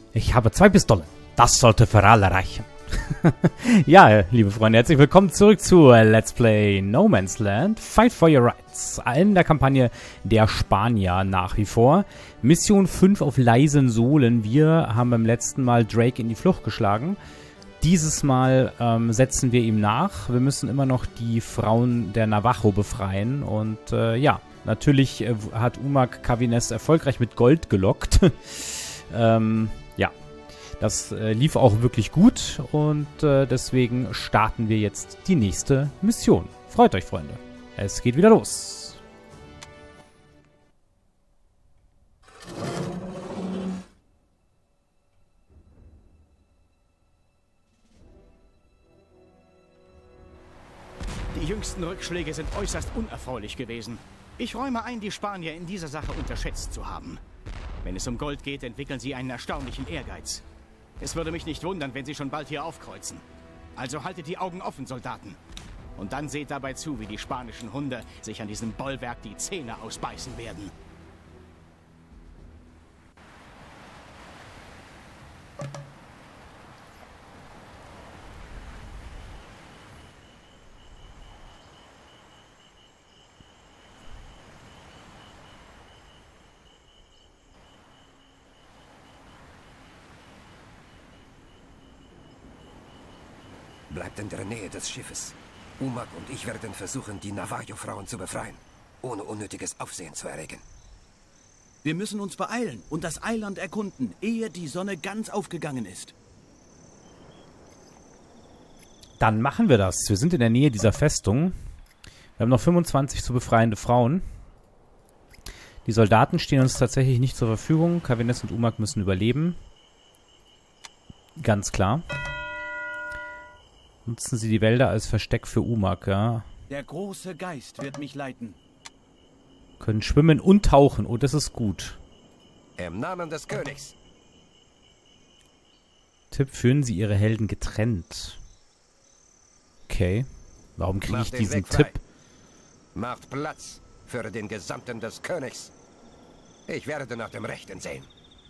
Ich habe 2 Pistolen. Das sollte für alle reichen. Ja, liebe Freunde, herzlich willkommen zurück zu Let's Play No Man's Land Fight for Your Rights. In der Kampagne der Spanier nach wie vor. Mission 5 auf leisen Sohlen. Wir haben beim letzten Mal Drake in die Flucht geschlagen. Dieses Mal setzen wir ihm nach. Wir müssen immer noch die Frauen der Navajo befreien. Und ja, natürlich hat Umak Kavines erfolgreich mit Gold gelockt. Ja, das lief auch wirklich gut. Und deswegen starten wir jetzt die nächste Mission. Freut euch, Freunde. Es geht wieder los. Die jüngsten Rückschläge sind äußerst unerfreulich gewesen. Ich räume ein, die Spanier in dieser Sache unterschätzt zu haben. Wenn es um Gold geht, entwickeln sie einen erstaunlichen Ehrgeiz. Es würde mich nicht wundern, wenn sie schon bald hier aufkreuzen. Also haltet die Augen offen, Soldaten. Und dann seht dabei zu, wie die spanischen Hunde sich an diesem Bollwerk die Zähne ausbeißen werden. Bleibt in der Nähe des Schiffes. Umak und ich werden versuchen, die Navajo-Frauen zu befreien, ohne unnötiges Aufsehen zu erregen. Wir müssen uns beeilen und das Eiland erkunden, ehe die Sonne ganz aufgegangen ist. Dann machen wir das. Wir sind in der Nähe dieser Festung. Wir haben noch 25 zu befreiende Frauen. Die Soldaten stehen uns tatsächlich nicht zur Verfügung. Kavines und Umak müssen überleben. Ganz klar. Nutzen sie die Wälder als Versteck für Umak, ja. Der große Geist wird mich leiten. Können schwimmen und tauchen. Oh, das ist gut. Im Namen des Königs. Tipp, führen sie ihre Helden getrennt. Okay. Warum kriege ich diesen Tipp? Macht Platz für den Gesandten des Königs. Ich werde nach dem Rechten sehen.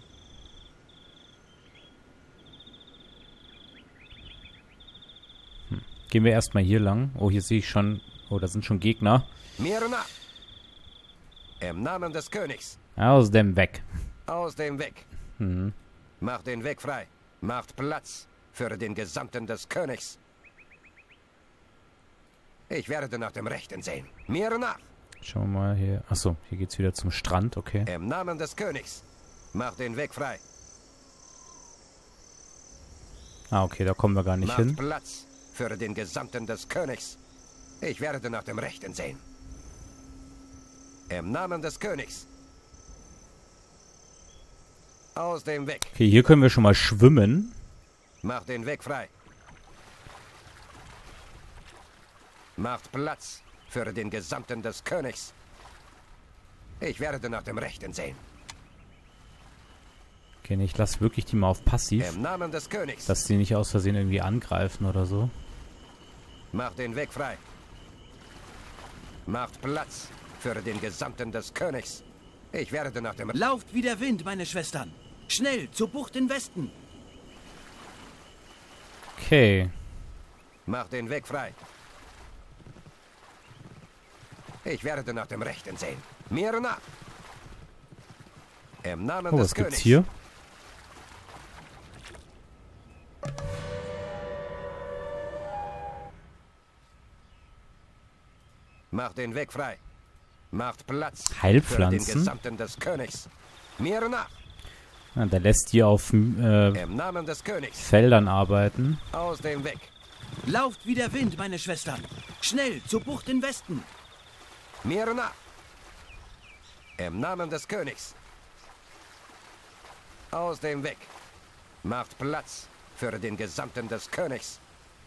Gehen wir erstmal hier lang. Oh, hier sehe ich schon... Oh, da sind schon Gegner. Mir nach! Im Namen des Königs. Aus dem Weg. Aus dem Weg. Mhm. Macht den Weg frei. Macht Platz für den Gesandten des Königs. Ich werde nach dem Rechten sehen. Mir nach! Schauen wir mal hier. Achso, hier geht's wieder zum Strand, okay. Im Namen des Königs. Macht den Weg frei. Ah, okay, da kommen wir gar nicht hin. Macht Platz für den Gesandten des Königs. Ich werde nach dem Rechten sehen. Im Namen des Königs. Aus dem Weg. Okay, hier können wir schon mal schwimmen. Macht den Weg frei. Macht Platz für den Gesandten des Königs. Ich werde nach dem Rechten sehen. Okay, nee, ich lasse wirklich die mal auf passiv. Im Namen des Königs. Dass die nicht aus Versehen irgendwie angreifen oder so. Macht den Weg frei. Macht Platz für den Gesandten des Königs. Ich werde nach dem... Lauft wie der Wind, meine Schwestern. Schnell, zur Bucht in Westen. Okay. Macht den Weg frei. Ich werde nach dem Rechten sehen. Mir nach. Im Namen des was gibt's Königs. hier? Macht den Weg frei. Macht Platz Heilpflanzen? für den Gesandten des Königs. Mir nach. Ja, der lässt die auf Im Namen des Königs. Feldern arbeiten. Aus dem Weg. Lauft wie der Wind, meine Schwestern. Schnell, zur Bucht in Westen. Mir nach. Im Namen des Königs. Aus dem Weg. Macht Platz für den Gesandten des Königs.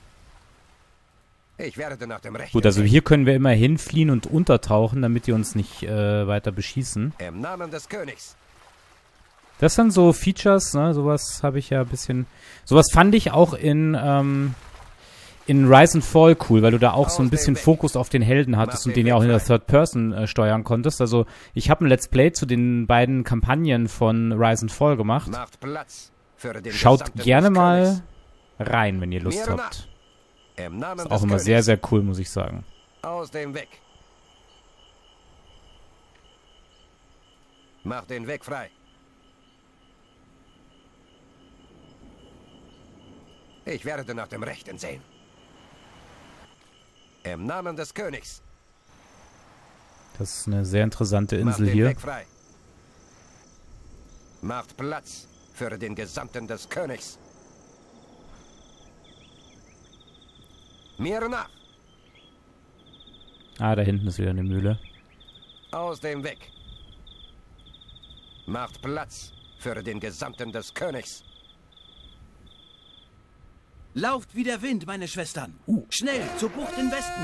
Ich werde nach dem Rechten. Gut, also hier können wir immer hinfliehen und untertauchen, damit die uns nicht weiter beschießen. Im Namen des Königs. Das sind so Features, ne? Sowas habe ich ja ein bisschen... Sowas fand ich auch in Rise and Fall cool, weil du da auch so ein bisschen Fokus auf den Helden hattest und den ja auch in der Third Person steuern konntest. Also ich habe ein Let's Play zu den beiden Kampagnen von Rise and Fall gemacht. Macht Platz für den Schaut Gesandten gerne des mal Königs. rein, wenn ihr Lust Mir nach. habt. Im Namen Ist des auch immer Königs. sehr, sehr cool, muss ich sagen. Aus dem Weg. Mach den Weg frei. Ich werde nach dem Rechten sehen. Im Namen des Königs. Das ist eine sehr interessante Macht Insel den hier. Weg frei. Macht Platz für den Gesandten des Königs. Mir nach. Ah, da hinten ist wieder eine Mühle. Aus dem Weg. Macht Platz für den Gesandten des Königs. Lauft wie der Wind, meine Schwestern. Schnell zur Bucht im Westen.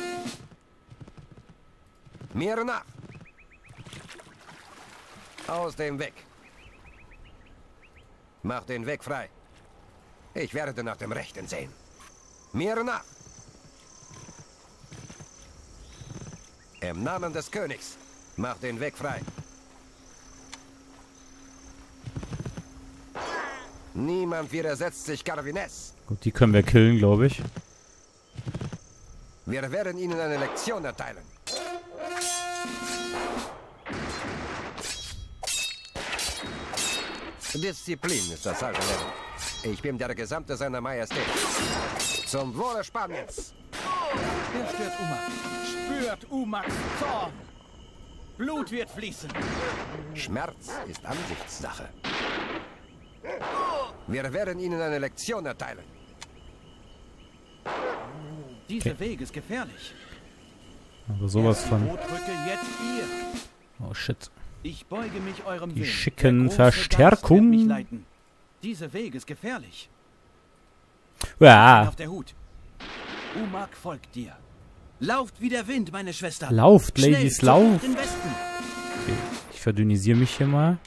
Mir nach. Aus dem Weg. Mach den Weg frei. Ich werde nach dem Rechten sehen. Mir nach. Im Namen des Königs. Mach den Weg frei. Niemand widersetzt sich Carvines. Gut, die können wir killen, glaube ich. Wir werden Ihnen eine Lektion erteilen. Disziplin ist das alte Leben. Ich bin der Gesamte seiner Majestät. Zum Wohle Spaniens. Wer stört Umag? Spürt Umaks Zorn. Blut wird fließen. Schmerz ist Ansichtssache. Wir werden Ihnen eine Lektion erteilen. Dieser Weg ist gefährlich. Aber sowas Erst die von... Rotrücke, jetzt ihr. Oh, shit. Ich beuge mich eurem Die Willen. schicken Der große Verstärkung. Geist wird mich leiten. Dieser Weg ist gefährlich. Ja, Auf der Hut. Umag folgt dir. Lauft wie der Wind, meine Schwester. lauft, Ladies, Schnell zur Bucht lauft. im Westen. Ich verdünnisiere mich hier mal.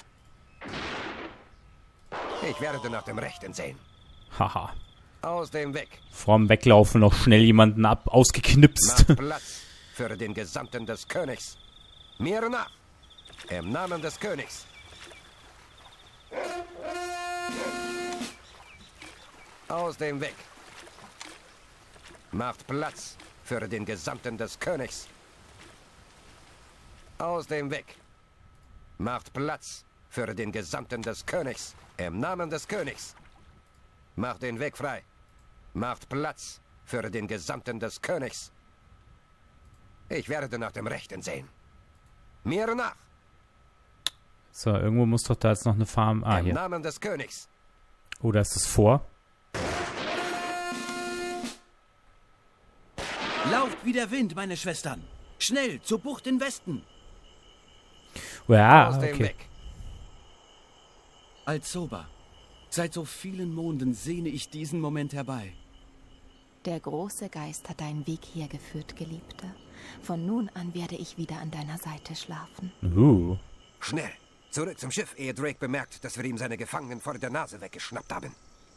Ich werde nach dem Rechten sehen. Haha. Aus dem Weg. Vorm Weglaufen noch schnell jemanden ausgeknipst. Macht Platz für den Gesandten des Königs. Mir nach. Im Namen des Königs. Aus dem Weg. Macht Platz für den Gesandten des Königs. Aus dem Weg. Macht Platz für den Gesandten des Königs. Im Namen des Königs. Macht den Weg frei. Macht Platz für den Gesandten des Königs. Ich werde nach dem Rechten sehen. Mir nach. So, irgendwo muss doch da jetzt noch eine Farm... Ah, Im hier. Namen des Königs. Oh, da ist das Vor. Lauft wie der Wind, meine Schwestern. Schnell zur Bucht im Westen. Ja, Aus dem okay. Weg. Alzoba, seit so vielen Monden sehne ich diesen Moment herbei. Der große Geist hat deinen Weg hergeführt, Geliebte. Von nun an werde ich wieder an deiner Seite schlafen. Schnell. Zurück zum Schiff, ehe Drake bemerkt, dass wir ihm seine Gefangenen vor der Nase weggeschnappt haben.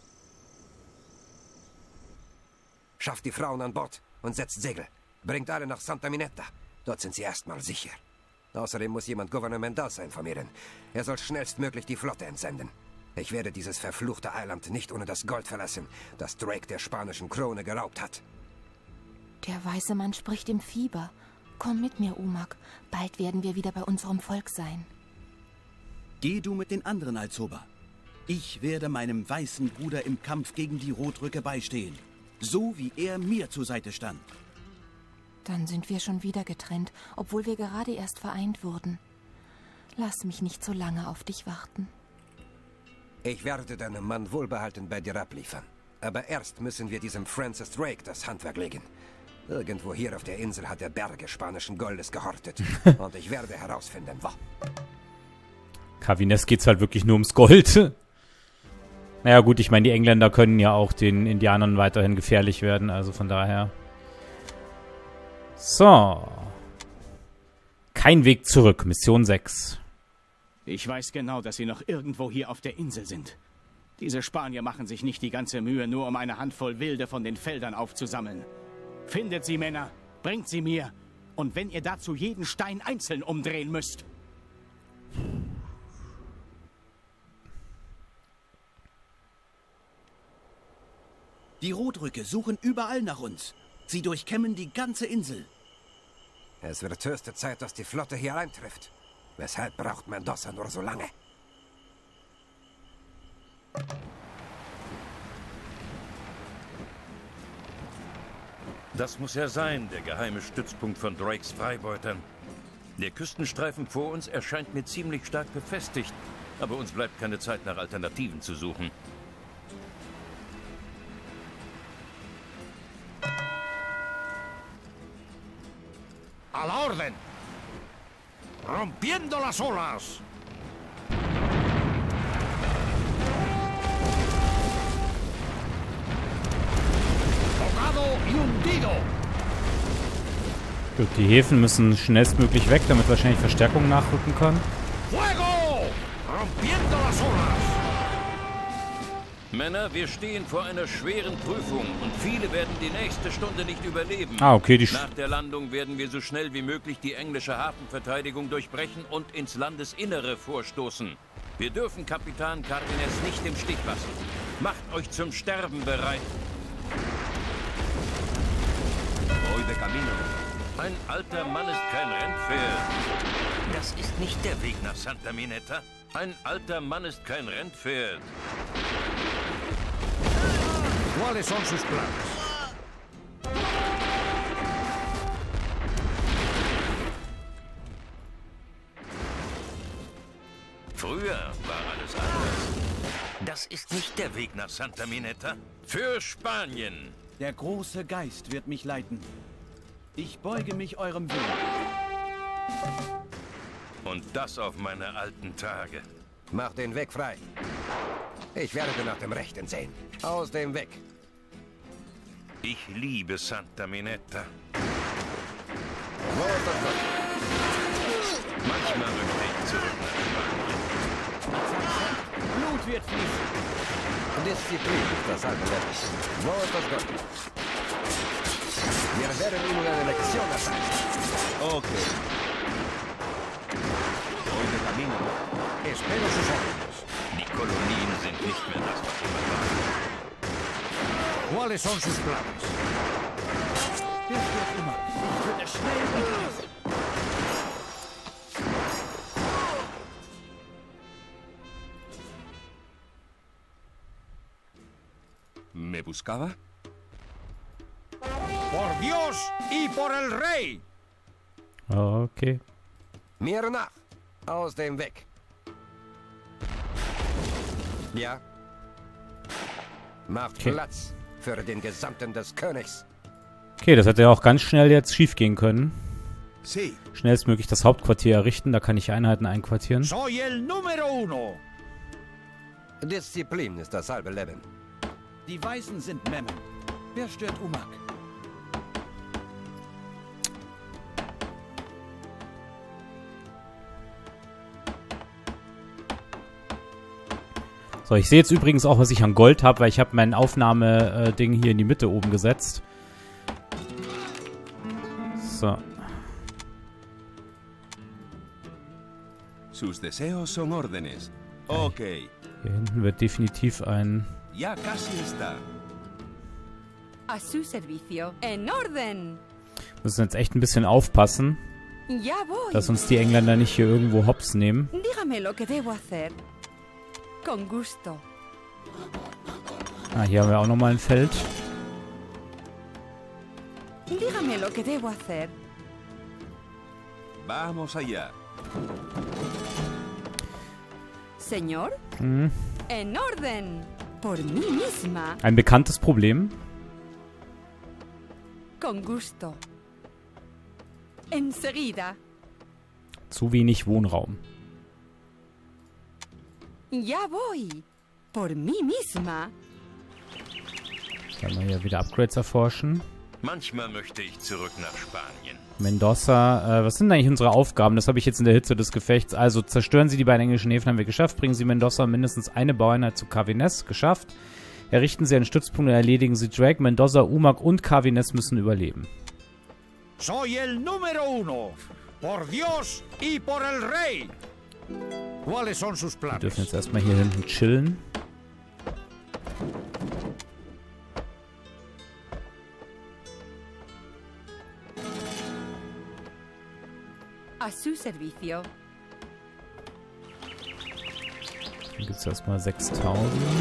Schafft die Frauen an Bord und setzt Segel. Bringt alle nach Santa Minetta. Dort sind sie erstmal sicher. Außerdem muss jemand Gouverneur Mendoza informieren. Er soll schnellstmöglich die Flotte entsenden. Ich werde dieses verfluchte Eiland nicht ohne das Gold verlassen, das Drake der spanischen Krone geraubt hat. Der weiße Mann spricht im Fieber. Komm mit mir, Umag. Bald werden wir wieder bei unserem Volk sein. Geh du mit den anderen, Alzoba. Ich werde meinem weißen Bruder im Kampf gegen die Rotrücke beistehen. So wie er mir zur Seite stand. Dann sind wir schon wieder getrennt, obwohl wir gerade erst vereint wurden. Lass mich nicht so lange auf dich warten. Ich werde deinem Mann wohlbehalten bei dir abliefern. Aber erst müssen wir diesem Francis Drake das Handwerk legen. Irgendwo hier auf der Insel hat er Berge spanischen Goldes gehortet. Und ich werde herausfinden, wo. Carvines geht's halt wirklich nur ums Gold. Naja gut, ich meine, die Engländer können ja auch den Indianern weiterhin gefährlich werden, also von daher. So. Kein Weg zurück, Mission 6. Ich weiß genau, dass sie noch irgendwo hier auf der Insel sind. Diese Spanier machen sich nicht die ganze Mühe, nur um eine Handvoll Wilde von den Feldern aufzusammeln. Findet sie, Männer, bringt sie mir. Und wenn ihr dazu jeden Stein einzeln umdrehen müsst. Die Rotrücke suchen überall nach uns. Sie durchkämmen die ganze Insel. Es wird höchste Zeit, dass die Flotte hier eintrifft. Weshalb braucht Mendoza nur so lange? Das muss er sein, der geheime Stützpunkt von Drakes Freibeutern. Der Küstenstreifen vor uns erscheint mir ziemlich stark befestigt, aber uns bleibt keine Zeit, nach Alternativen zu suchen. ¡A la orden! ¡Rompiendo las olas! ¡Tocado y hundido! Gut, die Häfen müssen schnellstmöglich weg, damit wahrscheinlich Verstärkung nachrücken kann. ¡Fuego! ¡Rompiendo las olas! Männer, wir stehen vor einer schweren Prüfung und viele werden die nächste Stunde nicht überleben. Ah, okay, Nach der Landung werden wir so schnell wie möglich die englische Hafenverteidigung durchbrechen und ins Landesinnere vorstoßen. Wir dürfen Kapitän Cardenas nicht im Stich lassen. Macht euch zum Sterben bereit. Voy de camino. Ein alter Mann ist kein Rennpferd. Das ist nicht der Weg nach Santa Minetta. Ein alter Mann ist kein Rennpferd. ¿Cuáles son sus planes? Früher war alles anders. Das ist nicht der Weg nach Santa Minetta. Für Spanien. Der große Geist wird mich leiten. Ich beuge mich eurem Willen. Und das auf meine alten Tage. Mach den Weg frei. Ich werde nach dem Rechten sehen. Aus dem Weg. Ich liebe Santa Minetta. Wo ist das Gold? Manchmal möchte ich zurück nach Spanien. Blut wird fließen. Disziplin ist das halbe Leben. Wo ist das Gold? Wir werden Ihnen eine Lektion erteilen. Okay. Voy de camino. Espero sus órdenes. Die Kolonien sind nicht mehr das, was sie mal waren. ¿Cuáles son sus planes? Ich würde schnell begreifen. ¿Me buscaba? ¡Por Dios y por el rey! Okay. Mir nach. Aus dem Weg. Ja. Macht Okay. Platz für den Gesandten des Königs. Okay, das hätte ja auch ganz schnell jetzt schief gehen können. Sí. Schnellstmöglich das Hauptquartier errichten, da kann ich Einheiten einquartieren. Soy el número uno. Disziplin ist das halbe Leben. Die Weißen sind Memmen. Wer stört Umak? So, ich sehe jetzt übrigens auch, was ich an Gold habe, weil ich habe mein Aufnahmeding hier in die Mitte oben gesetzt. So. Sus deseos son órdenes. Ok. Hier hinten wird definitiv ein... Ya casi está. A su servicio. En orden. Müssen jetzt echt ein bisschen aufpassen, Ya voy. dass uns die Engländer nicht hier irgendwo hops nehmen. Dígame lo que debo hacer. Con gusto. Ah, hier haben wir auch nochmal ein Feld. Dígame lo que debo hacer. Vamos allá. Señor. Hm. En orden. Por mí misma. Ein bekanntes Problem. Con gusto. Enseguida. Zu wenig Wohnraum. Ya voy. Por mí misma. Können wir hier wieder Upgrades erforschen. Manchmal möchte ich zurück nach Spanien. Mendoza, was sind eigentlich unsere Aufgaben? Das habe ich jetzt in der Hitze des Gefechts. Also zerstören Sie die beiden englischen Häfen, haben wir geschafft. Bringen Sie Mendoza mindestens eine Baueinheit zu Cardenas, geschafft. Errichten Sie einen Stützpunkt und erledigen Sie Drake. Mendoza, Umak und Cardenas müssen überleben. Soy el número uno. Por Dios y por el rey. ¿Cuáles son sus Wir dürfen planes? jetzt erstmal hier hinten chillen. su servicio. Dann gibt es erstmal 6.000.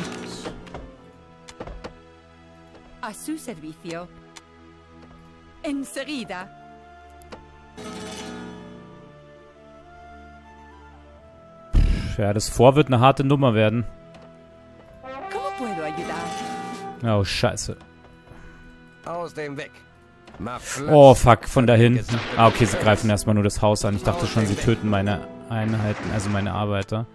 A su servicio. Enseguida. Ja, das Fort wird eine harte Nummer werden. ¿Cómo puedo ayudar? Oh, scheiße. Aus dem Weg. Mach Platz. Oh, fuck, von da hinten. Ah, okay, sie greifen erstmal nur das Haus an. Ich dachte schon, sie töten meine Einheiten, also meine Arbeiter.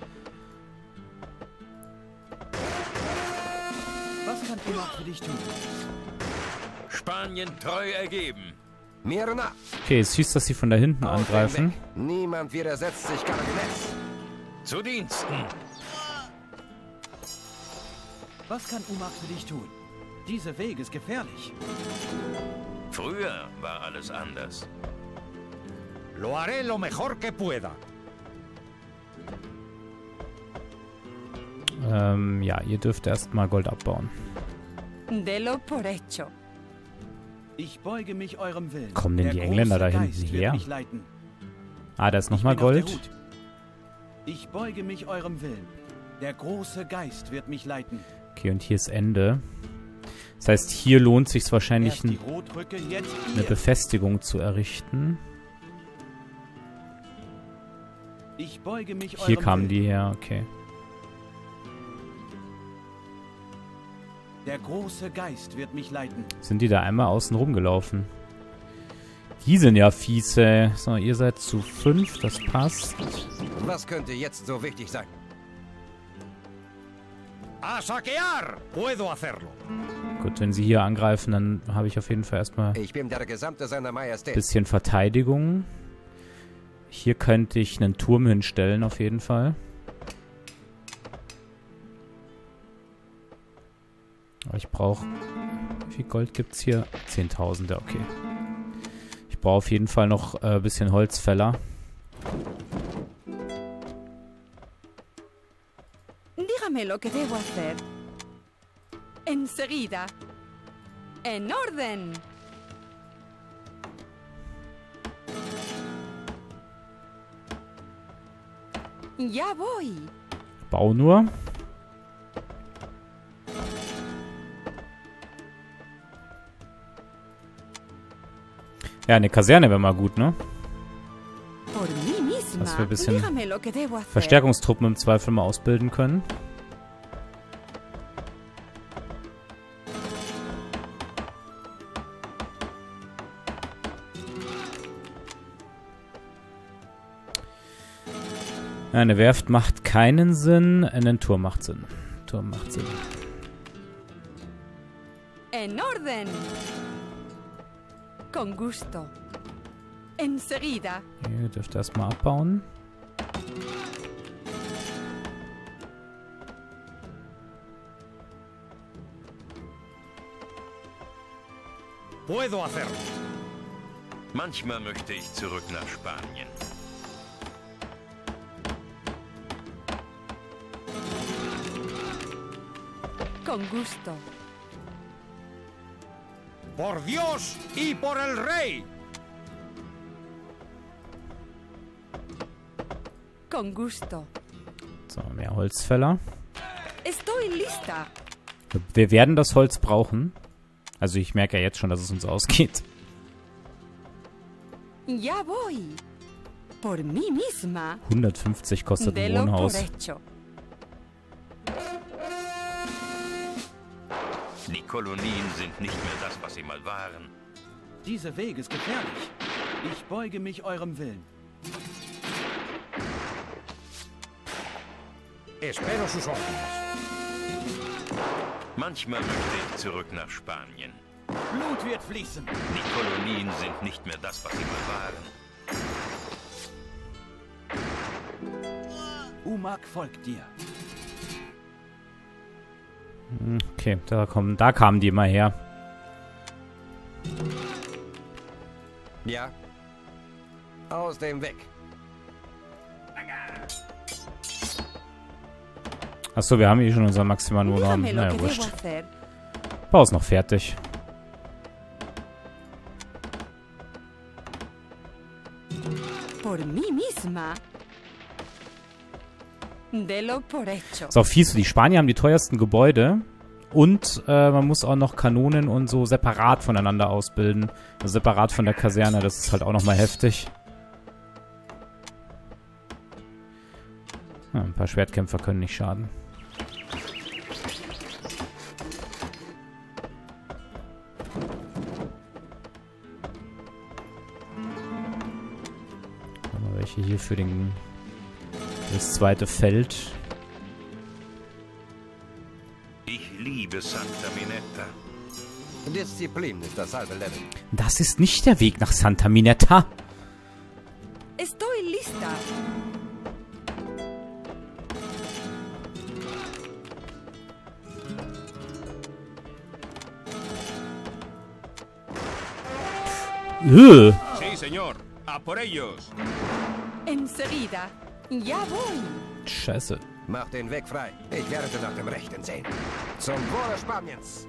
Was kann Umak für dich tun? Spanien treu ergeben. Mir nach. Okay, es hieß, dass sie von da hinten Aus dem angreifen. Weg. Niemand widersetzt sich Caragines. Zu Diensten. Was kann Umak für dich tun? Dieser Weg ist gefährlich. Früher war alles anders. Lo haré lo mejor que pueda. Ja, ihr dürft erstmal Gold abbauen. Delo por hecho. Ich beuge mich eurem Willen. Kommen denn Der die Engländer große da hinten Geist wird her? mich leiten. Ah, da ist Ich nochmal bin auf der Gold. Hut. Ich beuge mich eurem Willen. Der große Geist wird mich leiten. Okay, und hier ist Ende. Das heißt, hier lohnt sich wahrscheinlich Erst die Rotrücke, jetzt eine ihr. Befestigung zu errichten. Ich beuge mich Hier eurem kamen Willen. die her, okay. Der große Geist wird mich leiten. Sind die da einmal außen rumgelaufen? Die sind ja fies, ey. So, ihr seid zu 5, das passt. Was könnte jetzt so wichtig sein? ¡A saquear! Puedo hacerlo. Gut, wenn sie hier angreifen, dann habe ich auf jeden Fall erstmal ein Ich bin der Gesamte seiner Majestät. bisschen Verteidigung. Hier könnte ich einen Turm hinstellen, auf jeden Fall. Aber ich brauche... Wie viel Gold gibt es hier? 10.000, ja, okay. Ich brauche auf jeden Fall noch ein bisschen Holzfäller. Dígame lo que debo hacer. Enseguida. En orden. Ya voy. Bau nur. Ja, eine Kaserne wäre mal gut, ne? Por mí misma. Dass wir ein bisschen Dígame lo que debo hacer. Verstärkungstruppen im Zweifel mal ausbilden können. Ja, eine Werft macht keinen Sinn, ein Turm macht Sinn. Turm macht Sinn. En orden. Con gusto. Enseguida. Ihr dürft erstmal abbauen. Puedo hacerlo. Manchmal möchte ich zurück nach Spanien. Con gusto. Por Dios y por el rey. Con gusto. So, mehr Holzfäller. Estoy lista. Wir werden das Holz brauchen. Also ich merke ja jetzt schon, dass es uns ausgeht. Ya voy. Por mí misma. 150 kostet ein Delo por Wohnhaus. hecho. Die Kolonien sind nicht mehr das, was sie mal waren. Dieser Weg ist gefährlich. Ich beuge mich eurem Willen. Espero sus órdenes. Manchmal möchte ich zurück nach Spanien. Blut wird fließen. Die Kolonien sind nicht mehr das, was sie mal waren. Umak folgt dir. Okay, da kamen die mal her. Ja. Aus dem Weg. Achso, wir haben hier schon unseren maximalen Wohnraum. Dígame lo Naja, que debo wurscht. hacer. Bau ist noch fertig. Por mí misma. Delo por hecho. Ist auch fies, die Spanier haben die teuersten Gebäude und man muss auch noch Kanonen und so separat voneinander ausbilden. Also separat von der Kaserne, das ist halt auch nochmal heftig. Ja, ein paar Schwertkämpfer können nicht schaden. Welche hier für das zweite Feld. Ich liebe Santa Minetta. Disziplin ist das halbe Level. Das ist nicht der Weg nach Santa Minetta. Estoy lista. Sí, señor. A por ellos. Enseguida. Ya voy. Scheiße. Mach den Weg frei. Ich werde nach dem Rechten sehen. Zum Wohle Spaniens.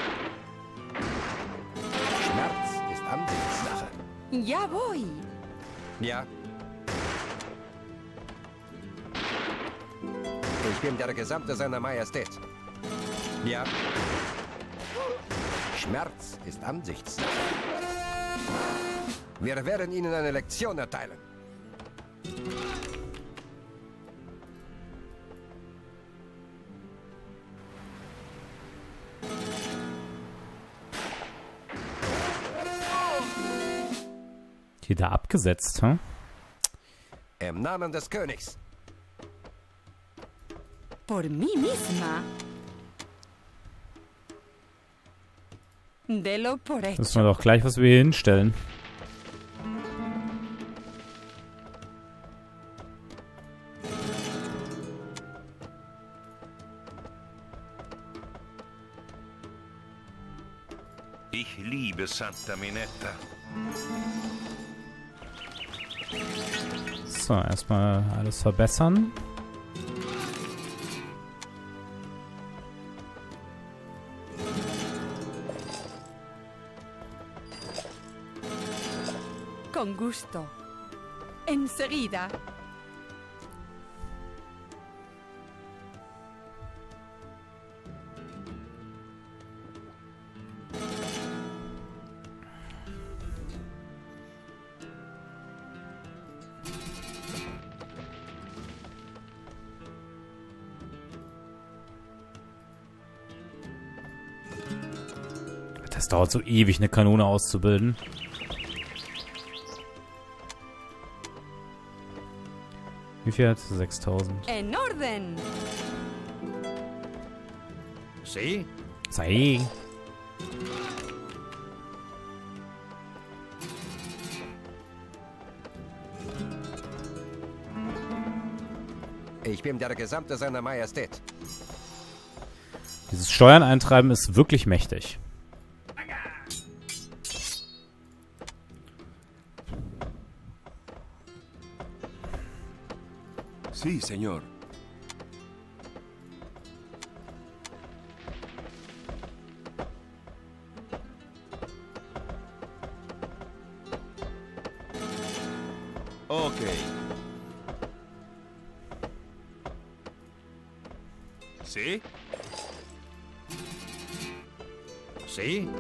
Schmerz ist Ansichtssache. Ya voy. Ja. Ich bin der Gesamte seiner Majestät. Ja. Schmerz ist Ansichtssache. Wir werden Ihnen eine Lektion erteilen. Die da abgesetzt, hm? Im Namen des Königs. Por mí misma. Delo por hecho. Müssen wir doch gleich was wir hier hinstellen. Ich liebe Santa Minetta. So, erstmal alles verbessern. Con gusto. Enseguida. Das dauert so ewig, eine Kanone auszubilden. Wie viel hat 6000? En orden. Sí. Sei. Ich bin der Gesamte seiner Majestät. Dieses Steuern eintreiben ist wirklich mächtig. Sí, señor. Ok. ¿Sí? Sí.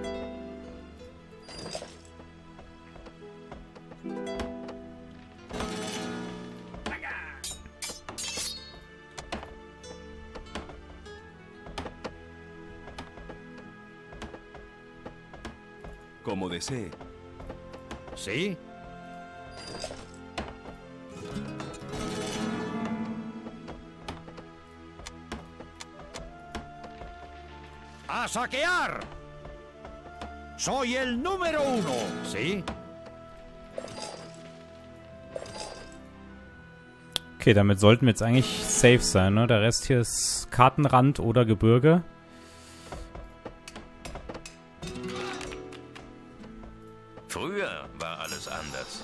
Como desee. Sí. ¡A saquear! Soy el número 1. ¿Sí? Okay, damit sollten wir jetzt eigentlich safe sein, ne? Der Rest hier ist Kartenrand oder Gebirge. Früher war alles anders.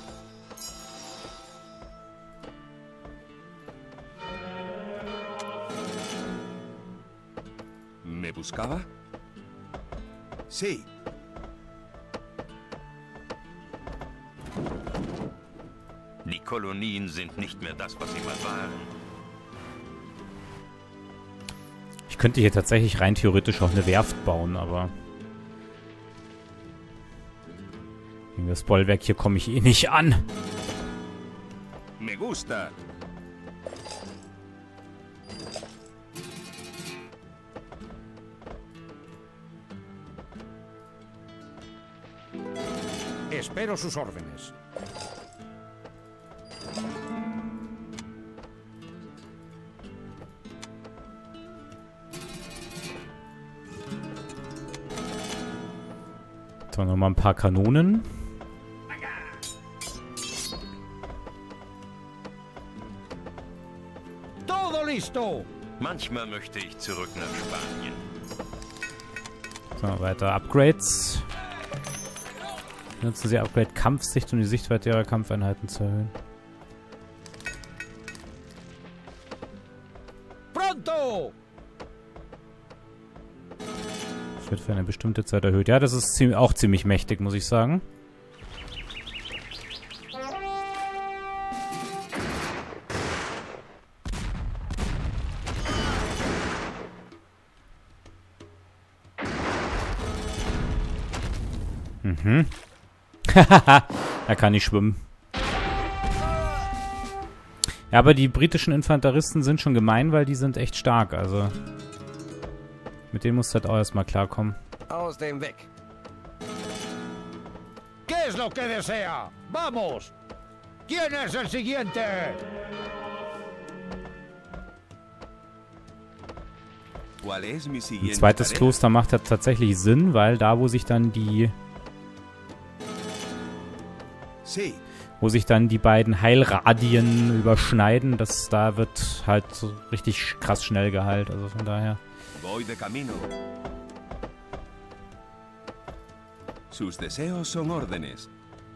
¿Me buscaba? Sí. Kolonien sind nicht mehr das, was sie mal waren. Ich könnte hier tatsächlich rein theoretisch auch eine Werft bauen, aber gegen das Bollwerk hier komme ich eh nicht an. Me gusta. Espero sus órdenes. So, nochmal ein paar Kanonen. Todo listo. Manchmal möchte ich zurück nach Spanien. So, weiter Upgrades. Nutzen Sie Upgrade Kampfsicht, um die Sichtweite Ihrer Kampfeinheiten zu erhöhen. Pronto. Das wird für eine bestimmte Zeit erhöht. Ja, das ist auch ziemlich mächtig, muss ich sagen. Mhm. Da kann ich schwimmen. Ja, aber die britischen Infanteristen sind schon gemein, weil die sind echt stark, also mit denen muss halt auch erstmal klarkommen. Aus dem Weg. ¿Qué es lo que desea? ¡Vamos! ¿Quién es el siguiente? ¿Cuál es mi Ein siguiente zweites tarea? Kloster macht ja tatsächlich Sinn, weil da, wo sich dann die Sí. beiden Heilradien überschneiden, da wird halt so richtig krass schnell geheilt, also von daher. Voy de camino. Sus deseos son órdenes.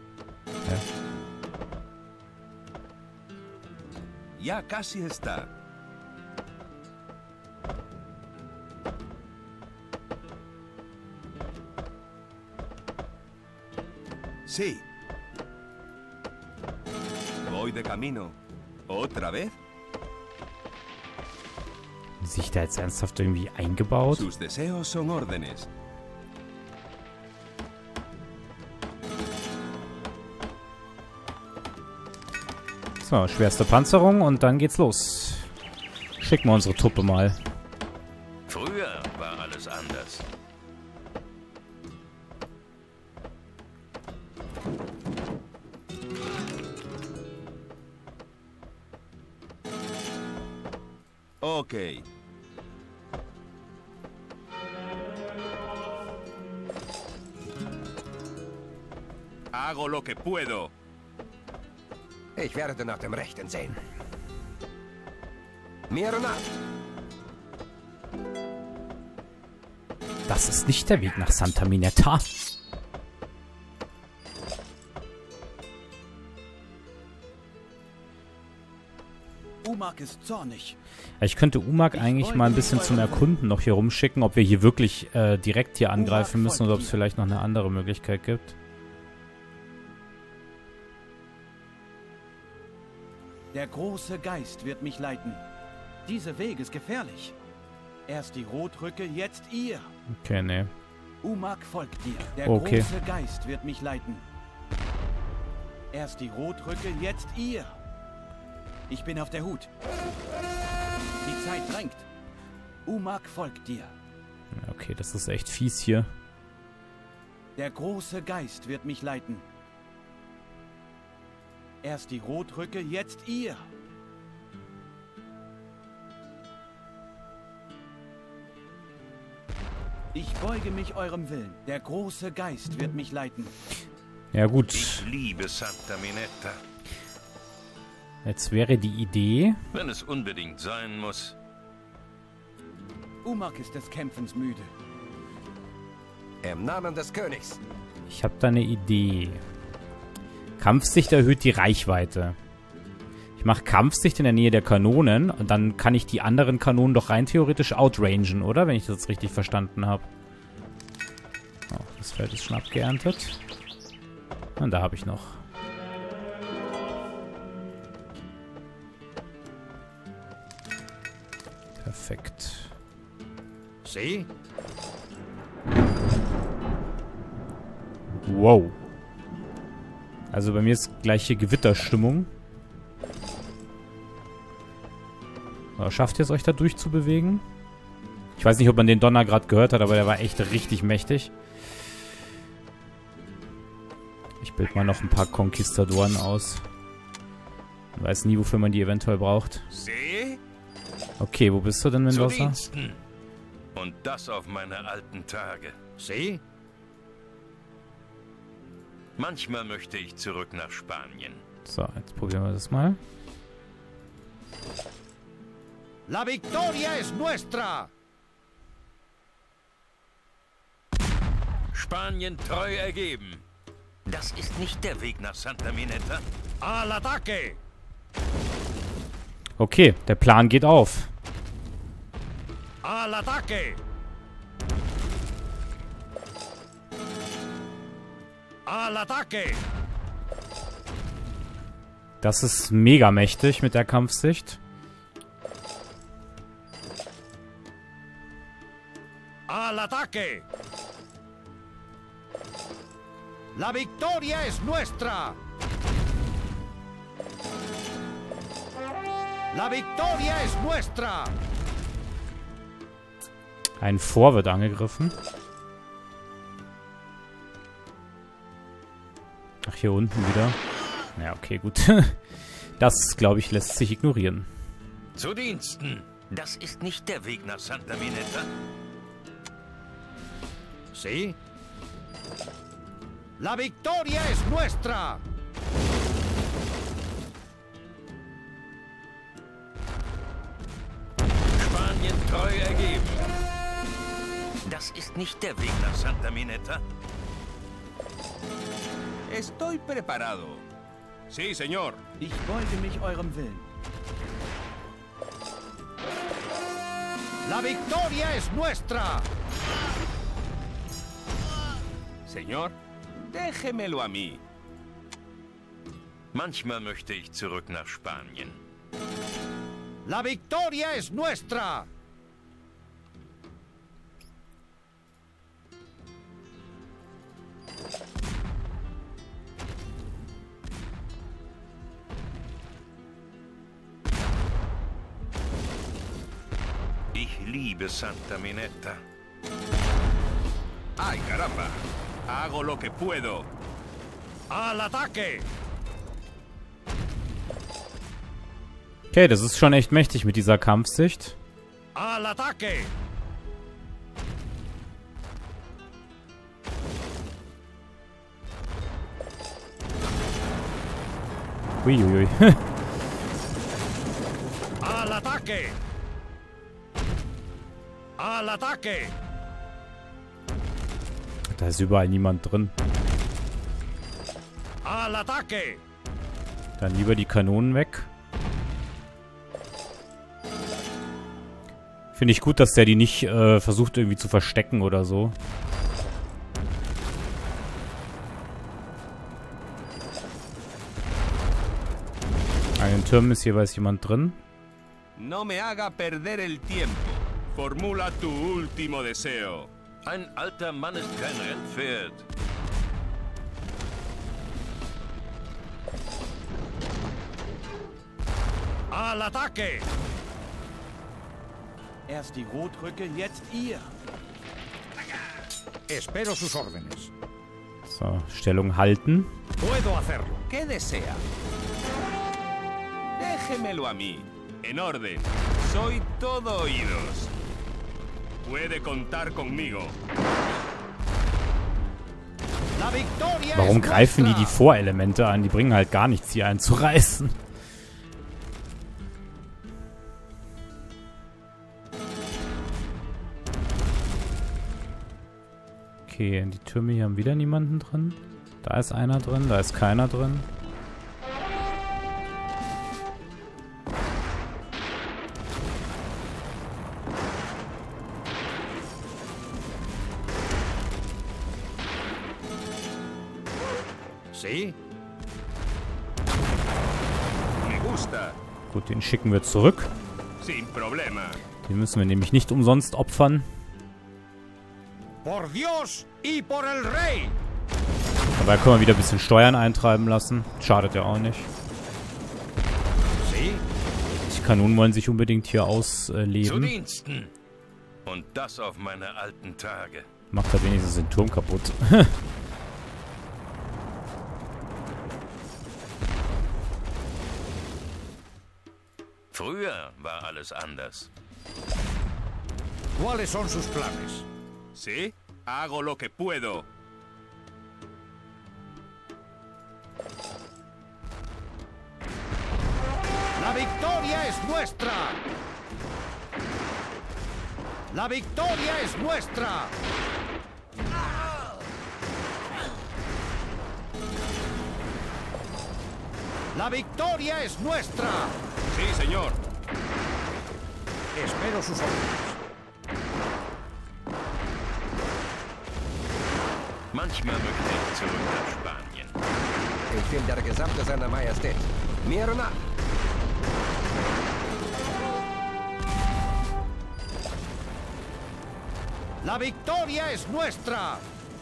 Ya casi está. Sí. Voy de camino. ¿Otra vez? Sich da jetzt ernsthaft irgendwie eingebaut? Sus deseos son órdenes. So, schwerste Panzerung und dann geht's los. Schicken wir unsere Truppe mal. Früher war alles anders. Ok. Hago lo que puedo. Ich werde nach dem Rechten sehen. Mir nach. Das ist nicht der Weg nach Santa Minetta. Umak ist zornig. Ich könnte Umak eigentlich mal ein bisschen zum Erkunden noch hier rumschicken, ob wir hier wirklich direkt hier angreifen müssen oder ob es vielleicht noch eine andere Möglichkeit gibt. Der große Geist wird mich leiten. Dieser Weg ist gefährlich. Erst die Rotrücke, jetzt ihr. Okay, nee. Umak folgt dir. Der Okay. große Geist wird mich leiten. Erst die Rotrücke, jetzt ihr. Ich bin auf der Hut. Die Zeit drängt. Umak folgt dir. Okay, das ist echt fies hier. Der große Geist wird mich leiten. Erst die Rotrücke, jetzt ihr. Ich beuge mich eurem Willen. Der große Geist wird mich leiten. Ja gut, Ich liebe Santa Minetta. jetzt wäre die Idee... Wenn es unbedingt sein muss. Umak ist des Kämpfens müde. Im Namen des Königs. Ich habe da eine Idee. Kampfsicht erhöht die Reichweite. Ich mache Kampfsicht in der Nähe der Kanonen und dann kann ich die anderen Kanonen doch rein theoretisch outrangen, oder? Wenn ich das jetzt richtig verstanden habe. Oh, das Feld ist schon abgeerntet. Und da habe ich noch. Perfekt. ¿Sí? Wow. Also bei mir ist gleich hier Gewitterstimmung. Schafft ihr es, euch da durchzubewegen? Ich weiß nicht, ob man den Donner gerade gehört hat, aber der war echt richtig mächtig. Ich bilde mal noch ein paar Konquistadoren aus. Ich weiß nie, wofür man die eventuell braucht. Okay, wo bist du denn, Mendoza? Und das auf meine alten Tage. ¿Sí? Manchmal möchte ich zurück nach Spanien. So, jetzt probieren wir das mal. La victoria es nuestra! Spanien treu ergeben. Das ist nicht der Weg nach Santa Minetta. ¡Al ataque! Okay, der Plan geht auf. ¡Al ataque! ¡Al ataque! Das ist mega mächtig mit der Kampfsicht. ¡Al ataque! ¡La victoria es nuestra! ¡La victoria es nuestra! Ein Fort wird angegriffen. Ach, hier unten wieder. Ja, okay, gut. Das, glaube ich, lässt sich ignorieren. Zu Diensten. Das ist nicht der Weg nach Santa Minetta. ¿Sí? ¡La victoria es nuestra! Spanien treu ergeben. Das ist nicht der Weg nach Santa Minetta. Estoy preparado. Sí, señor. Ich beuge mich eurem Willen. ¡La victoria es nuestra! Señor, déjemelo a mí. Manchmal möchte ich zurück nach Spanien. ¡La victoria es nuestra! Ich liebe Santa Minetta. ¡Ay, caramba! Hago lo que puedo. ¡Al ataque! Okay, das ist schon echt mächtig mit dieser Kampfsicht. ¡Al ataque! Uiuiui. ¡Al ataque! ¡Al ataque! Da ist überall niemand drin. ¡Al ataque! Dann lieber die Kanonen weg. Finde ich gut, dass der die nicht versucht irgendwie zu verstecken oder so. An den Türmen ist jeweils jemand drin. No me haga perder el tiempo. Formula tu último deseo. Ein alter Mann ist kein Rennpferd. ¡Al ataque! Erst die Rotrücke, jetzt ihr. Espero sus órdenes. So, Stellung halten. Puedo hacerlo. ¿Qué desea? Déjemelo a mí. En orden. Soy todo oídos. Puede contar conmigo. ¡La victoria Warum es greifen die nuestra! die Vorelemente an? Die bringen halt gar nichts, hier einzureißen. Okay, die Türme hier haben wieder niemanden drin. Da ist einer drin, da ist keiner drin. ¿Sí? Me gusta. Gut, den schicken wir zurück. Sin problema. Den müssen wir nämlich nicht umsonst opfern. Por Dios y por el Rey. Dabei können wir wieder ein bisschen Steuern eintreiben lassen. Schadet ja auch nicht. Sí. Die Kanonen wollen sich unbedingt hier ausleben. Zu Diensten. Und das auf meine alten Tage. Macht er wenigstens den Turm kaputt. Früher war alles anders. ¿Cuáles son sus planes? ¿Sí? Hago lo que puedo. ¡La victoria es nuestra! ¡La victoria es nuestra! ¡La victoria es nuestra! Sí, señor. Espero sus órdenes. Manchmal möchte ich zurück nach Spanien. Ich bin der Gesandte seiner Majestät. Mir nach! ¡La victoria es nuestra!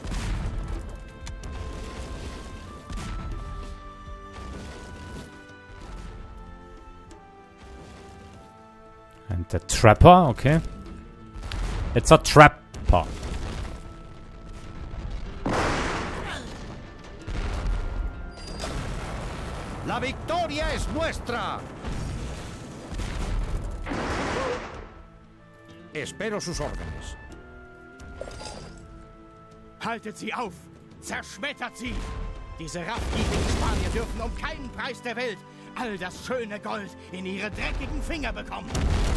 Und der Trapper, okay. Jetzt der Trapper. ¡La victoria es nuestra! Espero sus órdenes. Haltet sie auf! Zerschmettert sie! Diese raffgiebigen Spanier dürfen um keinen Preis der Welt all das schöne Gold in ihre dreckigen Finger bekommen.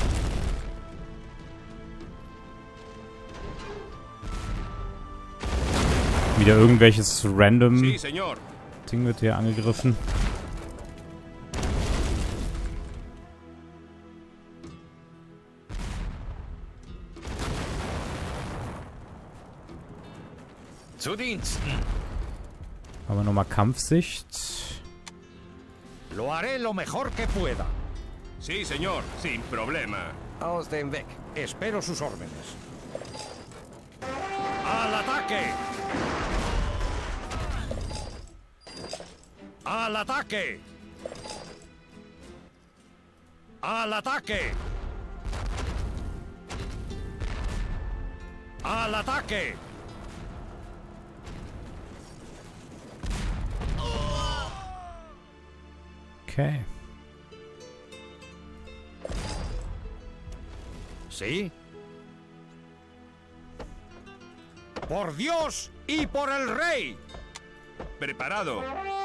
Wieder irgendwelches random Sí, señor. Ding wird hier angegriffen. Zu Diensten. Haben wir nochmal Kampfsicht. Lo haré lo mejor que pueda. Sí, señor. Sin problema. Aus dem Weg! Espero sus órdenes. ¡Al ataque! ¡Al ataque! ¡Al ataque! ¡Al ataque! Okay. ¿Sí? ¡Por Dios y por el Rey! Preparado.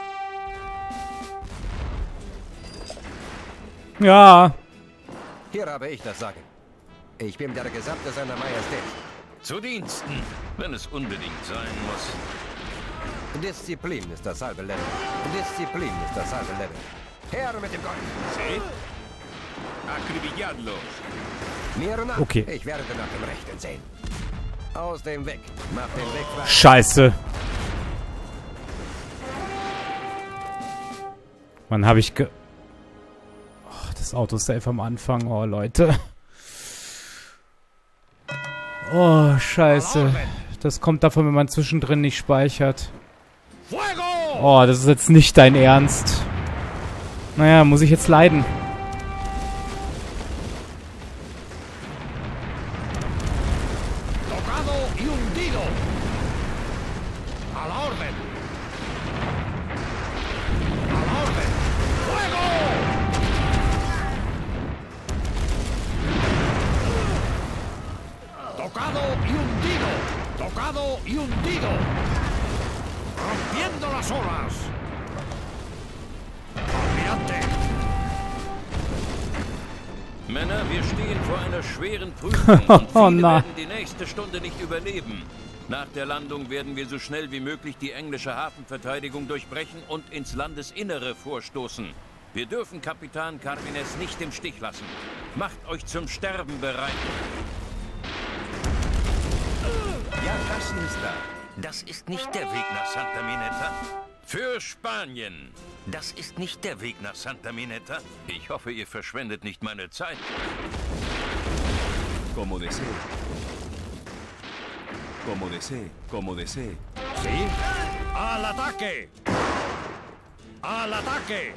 Ja. Hier habe ich das Sagen. Ich bin der Gesandte seiner Majestät. Zu Diensten, wenn es unbedingt sein muss. Disziplin ist das halbe Leben. Disziplin ist das halbe Leben. Her mit dem Gold! ¿Sí? Acribilladlos. Mir nach! Okay. Ich werde nach dem Rechten sehen. Aus dem Weg! Mach den Weg frei! Scheiße. Wann habe ich Oh, das Auto ist safe am Anfang. Oh, Leute. Oh, scheiße. Das kommt davon, wenn man zwischendrin nicht speichert. ¡Fuego! Oh, das ist jetzt nicht dein Ernst. Naja, muss ich jetzt leiden. Tocado y hundido. A la orden. A la orden. ¡Fuego! Tocado y hundido. Tocado y hundido. Rompiendo las olas. Almirante. Männer, wir stehen vor einer schweren Prüfung und viele werden die nächste Stunde nicht überleben. Nach der Landung werden wir so schnell wie möglich die englische Hafenverteidigung durchbrechen und ins Landesinnere vorstoßen. Wir dürfen Kapitän Carvines nicht im Stich lassen. Macht euch zum Sterben bereit. Ja, das ist da. Das ist nicht der Weg nach Santa Minetta. Für Spanien. Das ist nicht der Weg nach Santa Minetta. Ich hoffe, ihr verschwendet nicht meine Zeit. Como desee. Como desee, como desee. ¿Sí? ¡Al ataque! ¡Al ataque!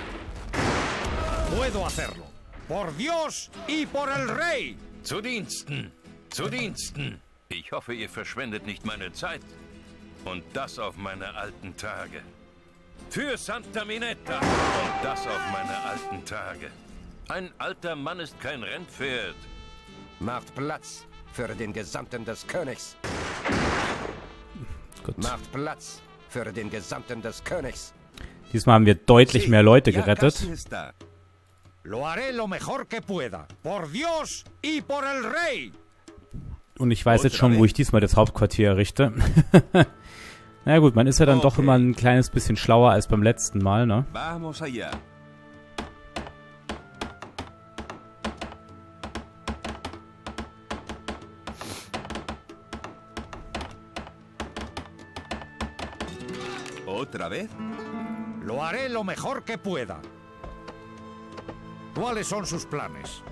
Puedo hacerlo. Por Dios y por el Rey. Zu Diensten! Zu Diensten! Ich hoffe, ihr verschwendet nicht meine Zeit. Und das auf meine alten Tage. Für Santa Minetta! Und das auf meine alten Tage. Ein alter Mann ist kein Rennpferd. Macht Platz für den Gesandten des Königs. Gut. Macht Platz für den Gesandten des Königs. Diesmal haben wir deutlich mehr Leute gerettet. casi está. Lo haré lo mejor que pueda. Por Dios y por el Rey. Und ich weiß jetzt schon, wo ich diesmal das Hauptquartier errichte. Na gut, man ist ja dann doch immer ein kleines bisschen schlauer als beim letzten Mal, ne? Vamos allá. ¿Otra vez? Lo haré lo mejor que pueda. ¿Cuáles son sus planes?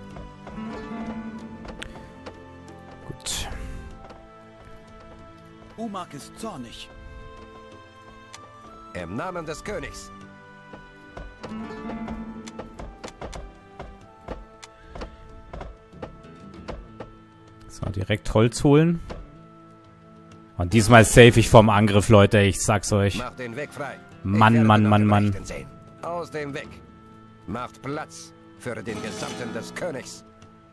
Gut. Umak ist zornig. Im Namen des Königs. So, direkt Holz holen. Und diesmal safe ich vom Angriff, Leute. Ich sag's euch. Macht den Weg frei. Mann, Ich werde Mann, nach Mann, dem Mann. Rechten sehen. Aus dem Weg. Macht Platz für den Gesandten des Königs.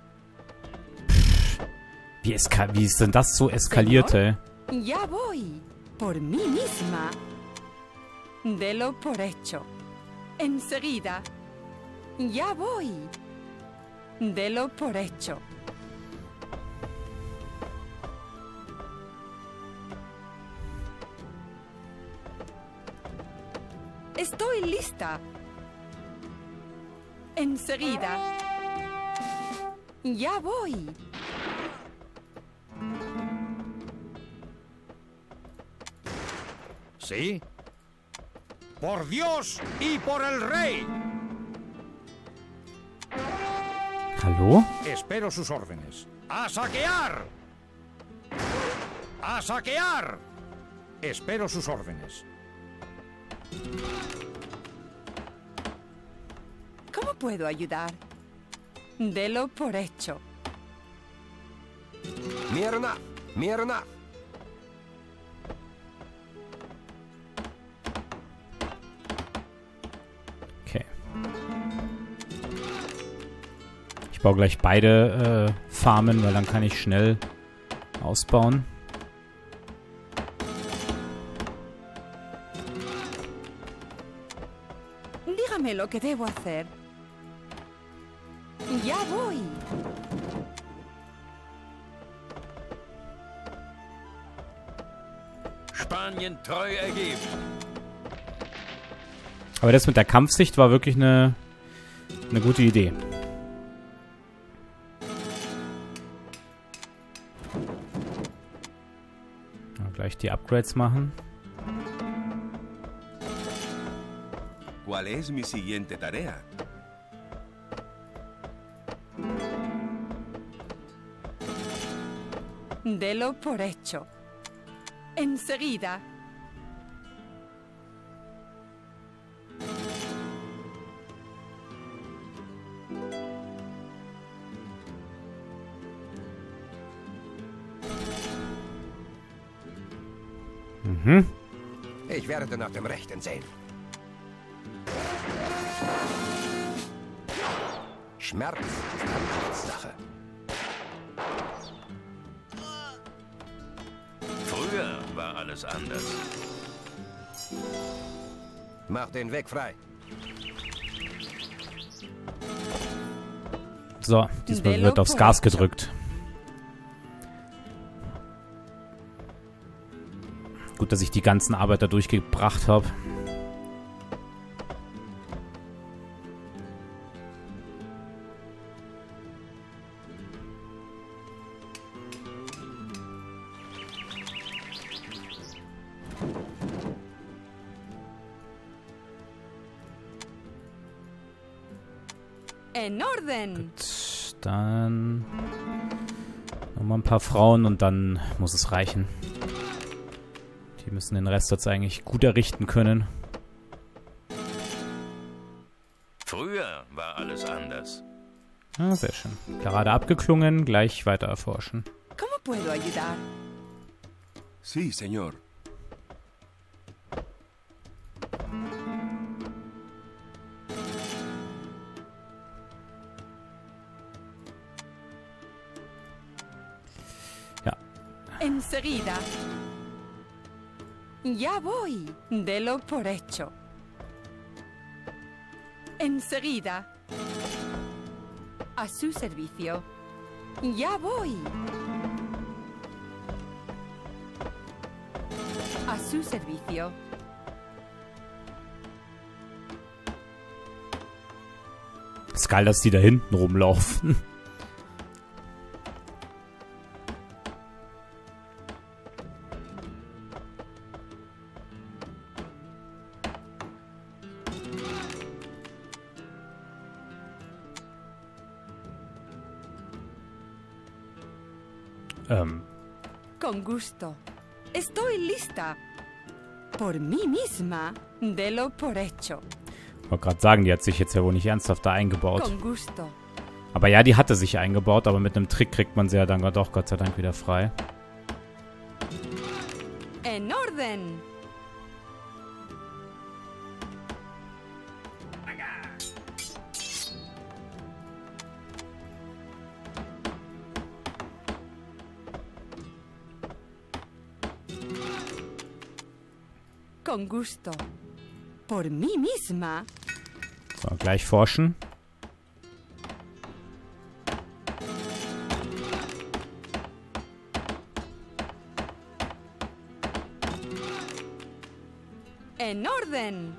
Wie ist denn das so eskaliert, ey? Ya voy. Por mí misma. Delo por hecho. Enseguida. Ya voy. Delo por hecho. Estoy lista. Enseguida. Ya voy. ¿Sí? Por Dios y por el Rey. Hallo? Espero sus órdenes. ¡A saquear! ¡A saquear! Espero sus órdenes. ¿Cómo puedo ayudar? Delo por hecho. Mirna! Mirna! Okay. Ich baue gleich beide Farmen, weil dann kann ich schnell ausbauen. Dígame lo que debo hacer. Ya voy. Spanien treu ergeben. Aber das mit der Kampfsicht war wirklich eine gute Idee. Ja, gleich die Upgrades machen. ¿Cuál es mi siguiente tarea? Delo por hecho. Enseguida. Mhm. Ich werde nach dem Rechten sehen. Schmerz ist Ansichtssache. Früher war alles anders. Mach den Weg frei. So, diesmal wird aufs Gas gedrückt. Gut, dass ich die ganzen Arbeiter durchgebracht habe. En orden. Gut, dann Nochmal ein paar Frauen und dann muss es reichen. Die müssen den Rest jetzt eigentlich gut errichten können. Früher war alles anders. Ah, sehr schön. Gerade abgeklungen, gleich weiter erforschen. ¿Cómo puedo ayudar? Sí, señor. Ja. Enseguida. Ya voy. Delo por hecho. Enseguida. A su servicio. Ya voy. A su servicio. Ist geil, dass die da hinten rumlaufen. Con gusto. Estoy lista. Por mí misma. Delo por hecho. Ich wollte gerade sagen, die hat sich jetzt ja wohl nicht ernsthaft da eingebaut. Con gusto. Aber ja, die hatte sich eingebaut, aber mit einem Trick kriegt man sie ja dann doch Gott sei Dank wieder frei. En orden. Con gusto. Por mí misma. So, gleich forschen. En orden.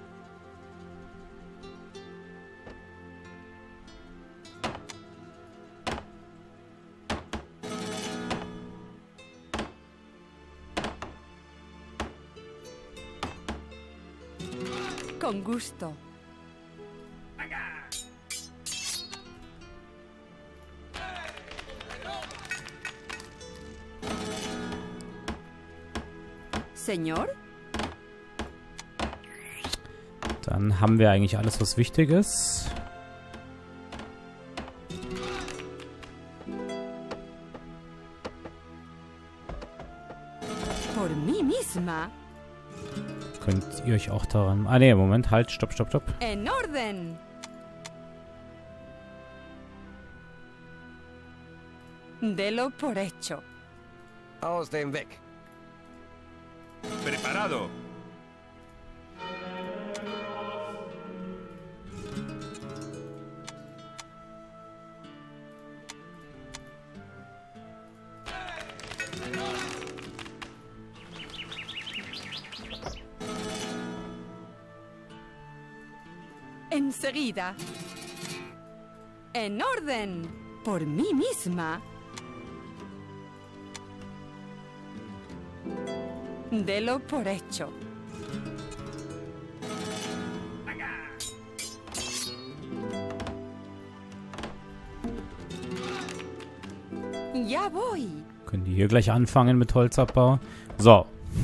Con gusto. Señor? Dann haben wir eigentlich alles, was wichtig ist. Por mí misma. Könnt ihr euch auch daran... Ah, ne, Moment, halt, stopp, stopp, stopp. En orden. Delo por hecho. Aus dem Weg. Preparado. Enseguida. En orden. Por mí misma. Delo por hecho. Ya voy. Können die hier gleich anfangen mit Holzabbau? So.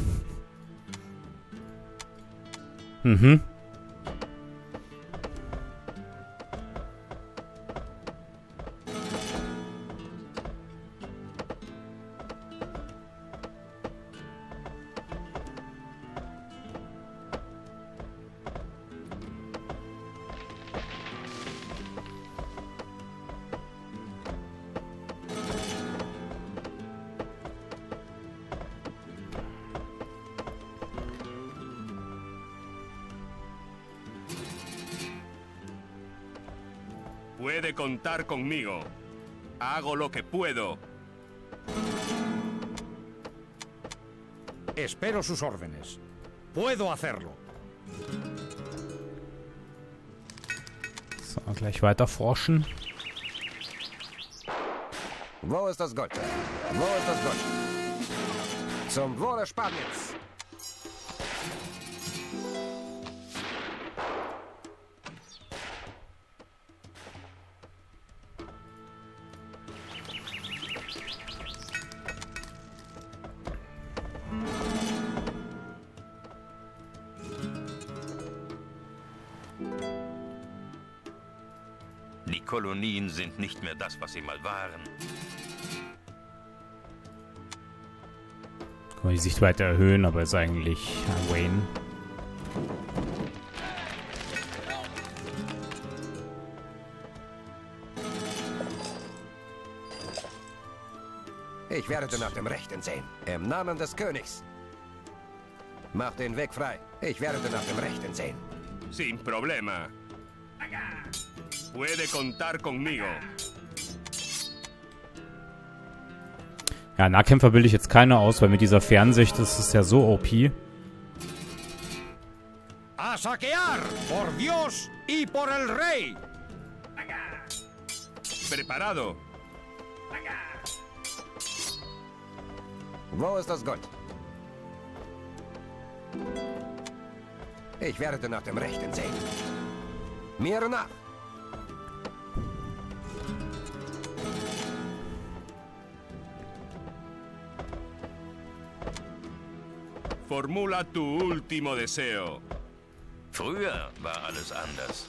Mhm. Puede contar conmigo. Hago lo que puedo. Espero sus órdenes. Puedo hacerlo. So, gleich weiter forschen. Wo ist das Gold? Wo ist das Gold? Zum Wohle Spaniens! Kolonien sind nicht mehr das, was sie mal waren. Kann man die Sichtweite erhöhen, aber ist eigentlich Wayne. Ich werde nach dem Rechten sehen. Im Namen des Königs. Mach den Weg frei. Ich werde nach dem Rechten sehen. Sin problema. Puede contar conmigo. Ja, Nahkämpfer bilde ich jetzt keine aus, weil mit dieser Fernsicht ist es ja so OP. A saquear, por Dios y por el rey. Preparado. Wo ist das Gold? Ich werde nach dem Rechten sehen. Mir nach! Formula tu último deseo. Früher war alles anders.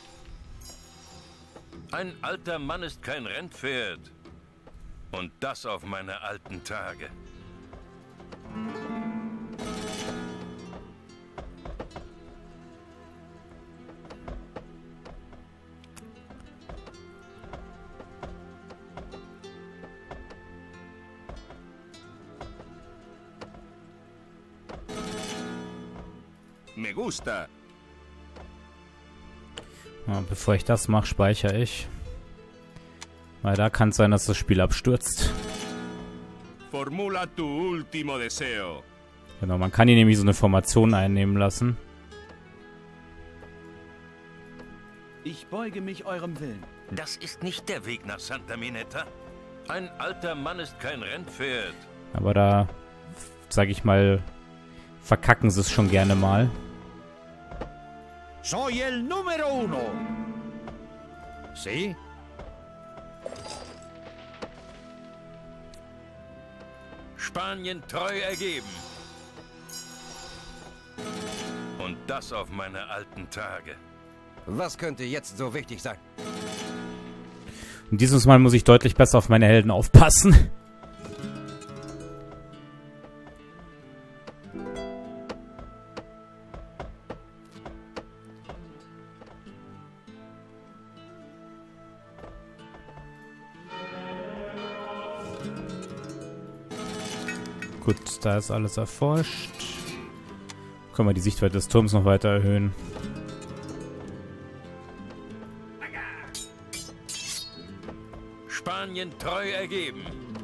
Ein alter Mann ist kein Rennpferd. Und das auf meine alten Tage. Me gusta. Ja, bevor ich das mache, speichere ich. Weil da kann es sein, dass das Spiel abstürzt. Formula tu último deseo. Genau, man kann hier nämlich so eine Formation einnehmen lassen. Ich beuge mich eurem Willen. Das ist nicht der Weg nach Santa Minetta. Ein alter Mann ist kein Rennpferd. Aber da, sag ich mal, verkacken sie es schon gerne mal. Soy el número uno. ¿Sí? Spanien treu ergeben. Und das auf meine alten Tage. Was könnte jetzt so wichtig sein? Und dieses Mal muss ich deutlich besser auf meine Helden aufpassen. Gut, da ist alles erforscht. Können wir die Sichtweite des Turms noch weiter erhöhen. Spanien treu ergeben.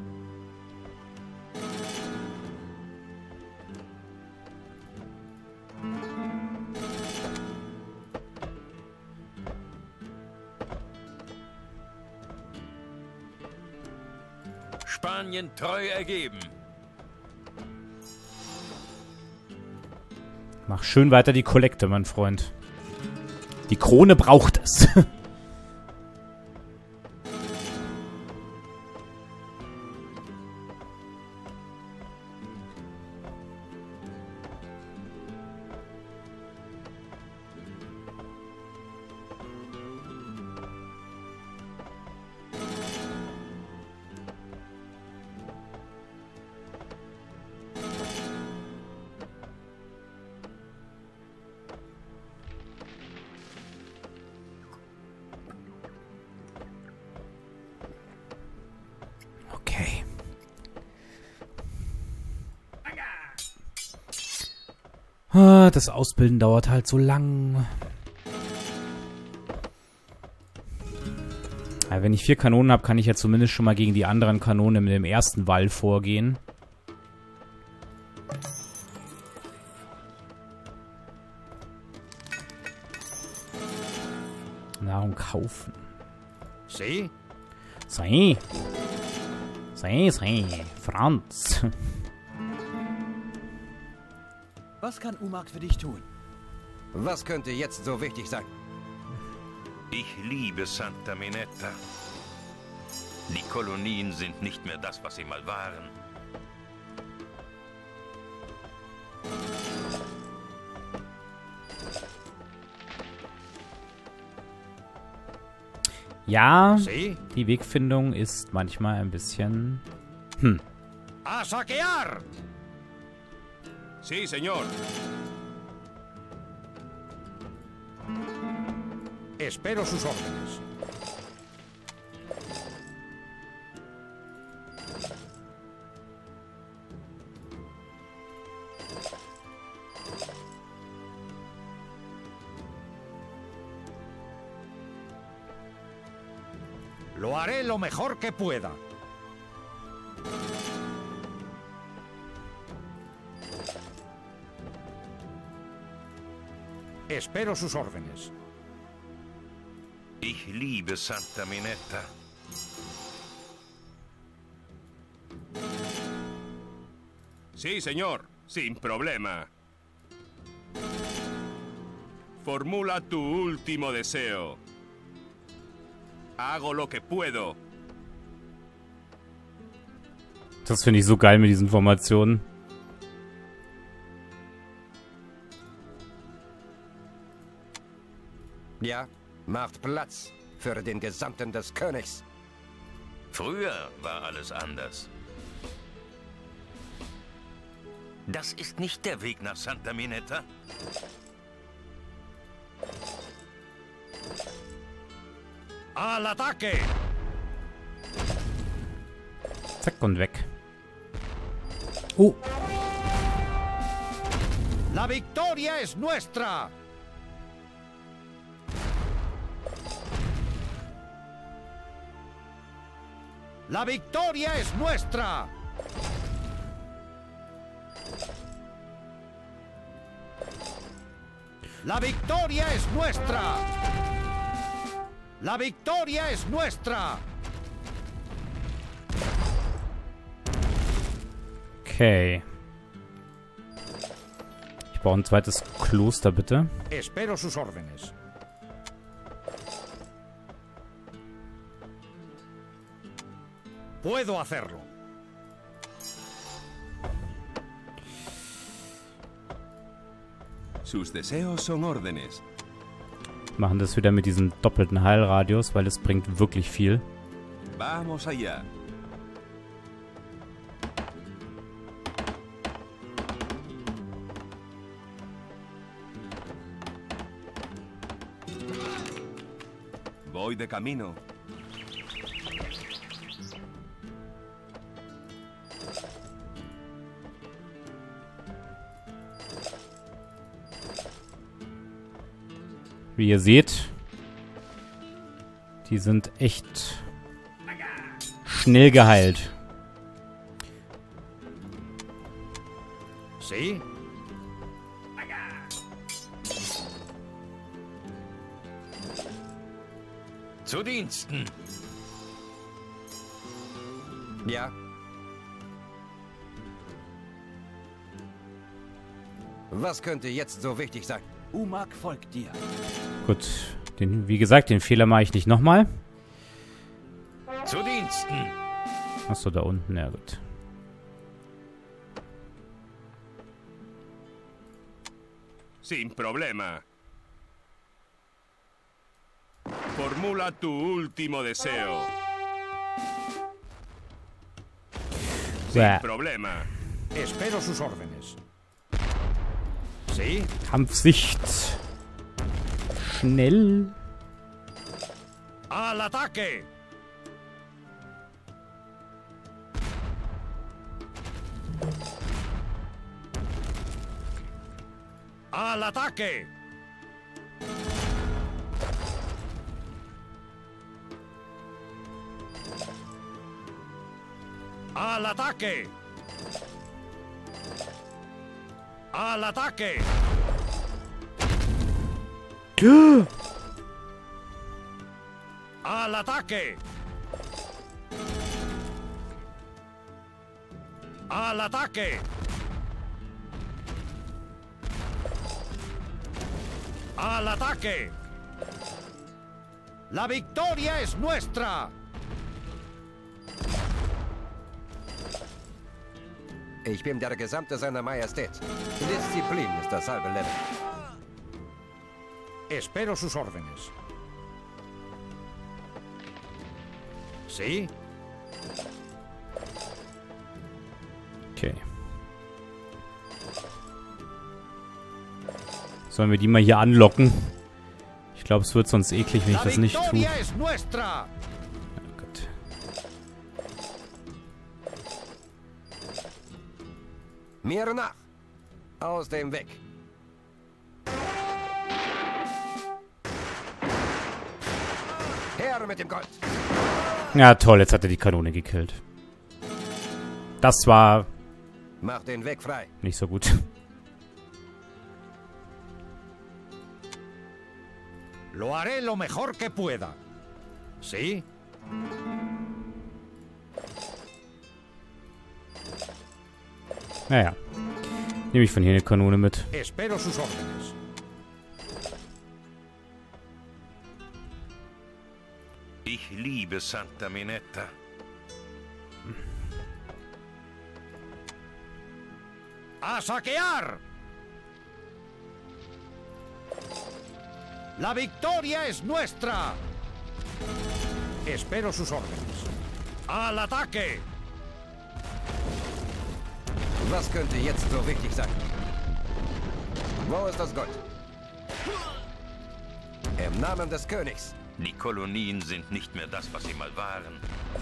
Spanien treu ergeben. Mach schön weiter die Kollekte, mein Freund. Die Krone braucht es. Okay. Das Ausbilden dauert halt so lang. Ja, wenn ich 4 Kanonen habe, kann ich ja zumindest schon mal gegen die anderen Kanonen mit dem ersten Wall vorgehen. Nahrung kaufen. ¿Sí? Sei. Franz. Was kann Umag für dich tun? Was könnte jetzt so wichtig sein? Ich liebe Santa Minetta. Die Kolonien sind nicht mehr das, was sie mal waren. Ja, ¿Sí? die Wegfindung ist manchmal ein bisschen... ¡A saquear! Sí, señor. Espero sus órdenes. Lo haré lo mejor que pueda. Espero sus órdenes. Ich liebe Santa Minetta. Sí, señor. Sin problema. Formula tu último deseo. Hago lo que puedo. Das finde ich so geil mit diesen Formationen. Ja, macht Platz für den Gesandten des Königs. Früher war alles anders. Das ist nicht der Weg nach Santa Minetta. ¡Al ataque! Zack und weg. Oh. ¡La victoria es nuestra! ¡La victoria es nuestra! ¡La victoria es nuestra! ¡La victoria es nuestra! Okay. Ich brauche ein zweites Kloster, bitte. Espero sus órdenes. Puedo hacerlo. Sus deseos son órdenes. Machen das wieder mit diesem doppelten Heilradius, weil es bringt wirklich viel. Vamos allá. Voy de camino. Wie ihr seht, die sind echt schnell geheilt. ¿Sí? Zu Diensten. Ja. Was könnte jetzt so wichtig sein? Umag folgt dir. Gut, wie gesagt, den Fehler mache ich nicht nochmal. Zu Diensten. Achso, da unten, ja gut. Sin problema. Formula tu último deseo. Sin problema. Espero sus órdenes. ¿Sí? Kampfsicht. Schnell. ¡Al ataque! ¡Al ataque! ¡Al ataque! ¡Al ataque! ¡Al ataque! ¡Al ataque! ¡Al ataque! ¡La victoria es nuestra! Ich bin der Gesamte seiner Majestät. Disziplin ist das halbe Leben. Espero sus órdenes. Sí. Okay. Sollen wir die mal hier anlocken? Ich glaube, es wird sonst eklig, wenn ich das nicht tue. Ja, Gott. Mir nach! Aus dem Weg! Her mit dem Gold! Ja, toll, jetzt hat er die Kanone gekillt. Das war... Mach den Weg frei! Nicht so gut. Lo haré lo mejor que pueda. ¿Sí? Naja. Nehme ich von hier eine Kanone mit. Espero sus órdenes. Ich liebe Santa Minetta. ¡A saquear! ¡La victoria es nuestra! Espero sus órdenes. ¡Al ataque! Was könnte jetzt so wichtig sein? Wo ist das Gold? Im Namen des Königs. Die Kolonien sind nicht mehr das, was sie mal waren.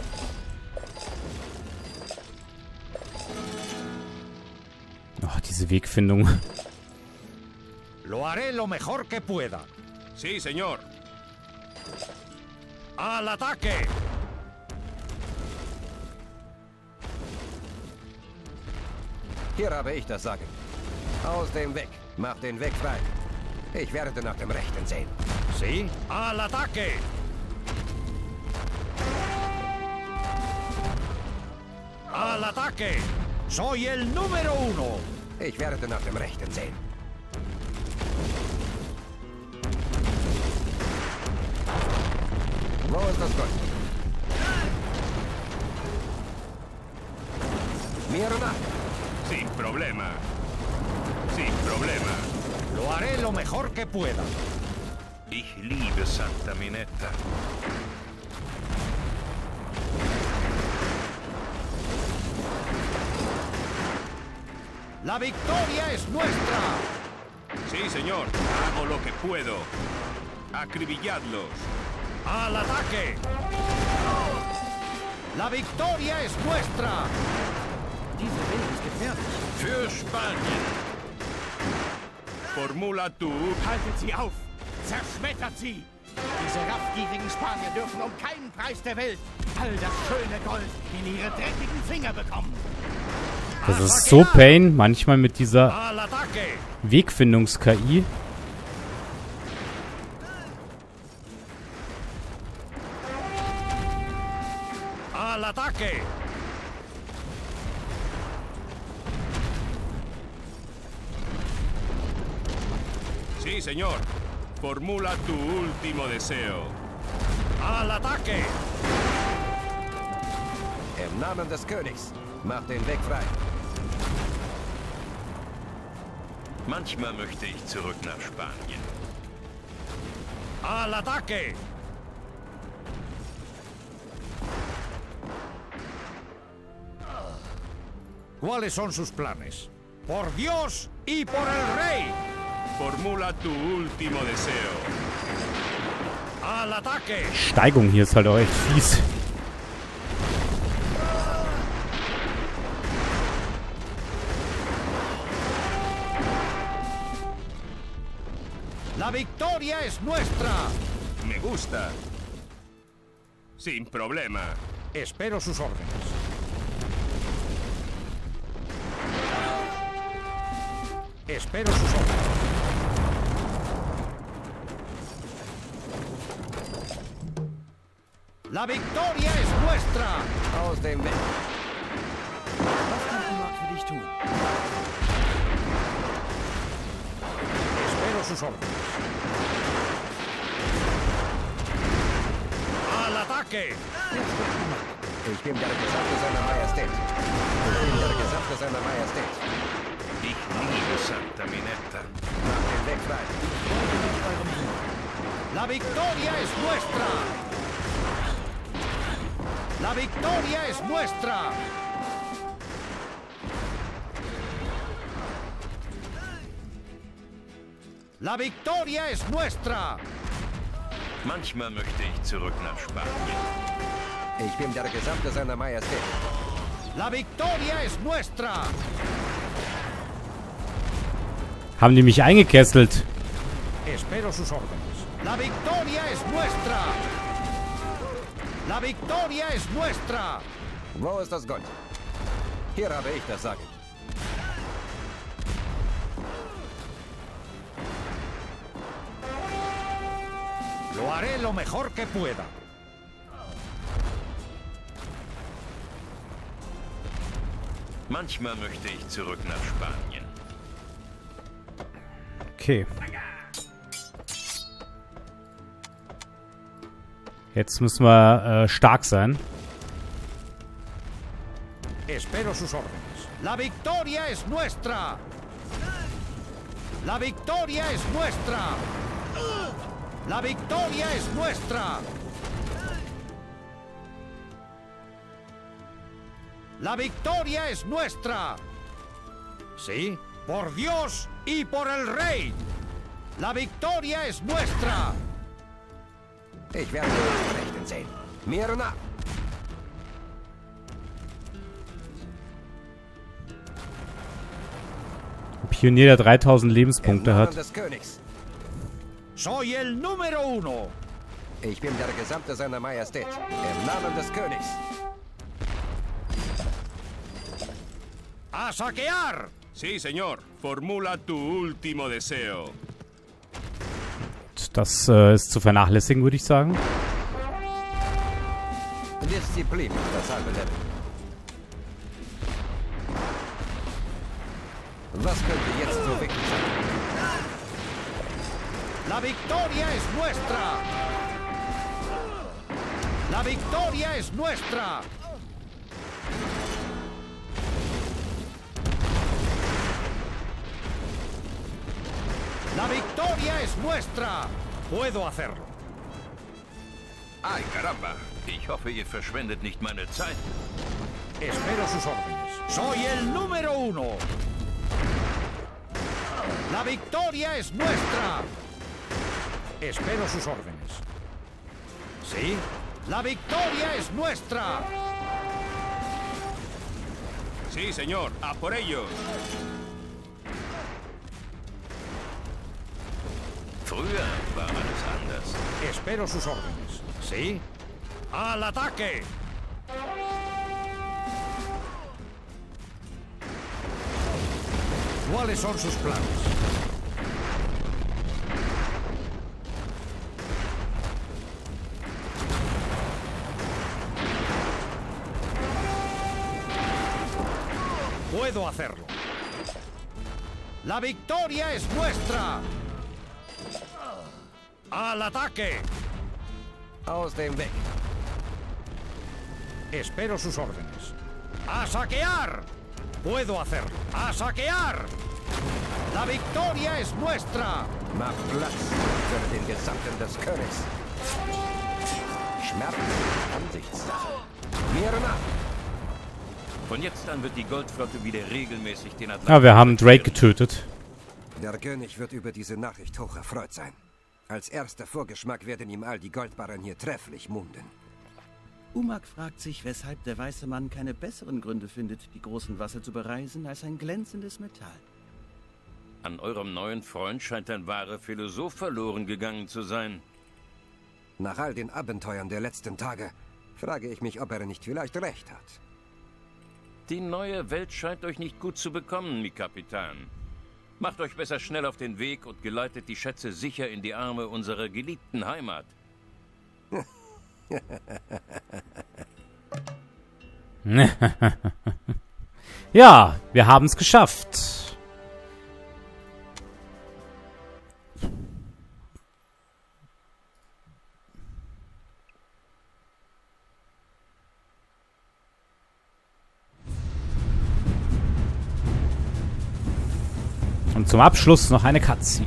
Oh, diese Wegfindung. Lo haré lo mejor que pueda. Sí, señor. ¡Al ataque! Hier habe ich das Sagen. Aus dem Weg. Mach den Weg frei. Ich werde nach dem Rechten sehen. ¿Sí? ¡Al ataque! ¡Al ataque! ¡Soy el número 1! Ich werde nach dem Rechten sehen. Wo ist das Gold? Mir nach! Sin problema. Sin problema. Lo haré lo mejor que pueda. Ich liebe Santa Minetta. ¡La victoria es nuestra! Sí, señor. Hago lo que puedo. Acribilladlos. ¡Al ataque! ¡La victoria es nuestra! Diese Weg ist gefährlich. Für Spanien. Formula tu. Haltet sie auf! Zerschmettert sie! Diese raffgierigen Spanier dürfen um keinen Preis der Welt all das schöne Gold in ihre dreckigen Finger bekommen. Das ist so Pain, manchmal mit dieser ¡Al ataque! Wegfindungs-KI. ¡Al ataque! Sí, señor. Formula tu último deseo. ¡Al ataque! Im Namen des Königs. Mach den Weg frei. Manchmal möchte ich zurück nach Spanien. ¡Al ataque! ¿Cuáles son sus planes? ¡Por Dios y por el rey! Formula tu último deseo. ¡Al ataque! Steigung hier ist halt auch echt fies. ¡La victoria es nuestra! Me gusta. Sin problema. Espero sus órdenes. Espero sus órdenes. ¡La victoria es nuestra! Aus dem Weg. Was kann Umar für dich tun? Espero sus órdenes. ¡Al ataque! Ich bin der Gesandte seiner Majestät. Ich bin der Gesandte seiner Majestät. Ich liebe Santa Minetta. Mach den Weg frei. ¡La victoria es nuestra! La victoria es nuestra. La victoria es nuestra. Manchmal möchte ich zurück nach Spanien. Ich bin der Gesandte seiner Majestät. La victoria es nuestra. Haben die mich eingekesselt? Espero sus órdenes. La victoria es nuestra. La victoria es nuestra. Wo ist das Gold? Hier habe ich das Sagen. Lo haré lo mejor que pueda. Manchmal möchte ich zurück nach Spanien. Okay. Jetzt müssen wir stark sein. Espero sus órdenes. La victoria es nuestra. La victoria es nuestra. La victoria es nuestra. La victoria es nuestra. Sí, por Dios y por el rey. La victoria es nuestra. Ich werde euch rechten sehen. Mir nach. Pionier, der 3000 Lebenspunkte Im Namen hat. des Königs. Soy el número uno. Ich bin der Gesandte seiner Majestät. Im Namen des Königs. ¡A saquear! Sí, señor. Formula tu último deseo. Das ist zu vernachlässigen, würde ich sagen. Disziplin, das halbe Level. Was könnte jetzt so wichtig sein? La victoria es nuestra. La victoria es nuestra. La victoria es nuestra. Puedo hacerlo. Ay, caramba. Ich hoffe, ihr verschwendet nicht meine Zeit. Espero sus órdenes. Soy el número uno. La victoria es nuestra. Espero sus órdenes. ¿Sí? La victoria es nuestra. Sí, señor. A por ellos. Früher war alles anders. Espero sus órdenes. ¿Sí? ¡Al ataque! ¿Cuáles son sus planes? Puedo hacerlo. La victoria es nuestra. ¡Al ataque! Aus dem Weg. Espero sus órdenes. ¡A saquear! Puedo hacerlo. ¡A saquear! La victoria es nuestra. Macht Platz für den Gesandten des Königs. Schmerz, Ansichtssache. Mir nach. Von jetzt an wird die Goldflotte wieder regelmäßig den Atlantik... Ja, wir haben Drake getötet. Der König wird über diese Nachricht hoch erfreut sein. Als erster Vorgeschmack werden ihm all die Goldbarren hier trefflich munden. Umak fragt sich, weshalb der weiße Mann keine besseren Gründe findet, die großen Wasser zu bereisen, als ein glänzendes Metall. An eurem neuen Freund scheint ein wahrer Philosoph verloren gegangen zu sein. Nach all den Abenteuern der letzten Tage frage ich mich, ob er nicht vielleicht recht hat. Die neue Welt scheint euch nicht gut zu bekommen, mi Kapitan. Macht euch besser schnell auf den Weg und geleitet die Schätze sicher in die Arme unserer geliebten Heimat. Ja, wir haben es geschafft. Und zum Abschluss noch eine Cutscene.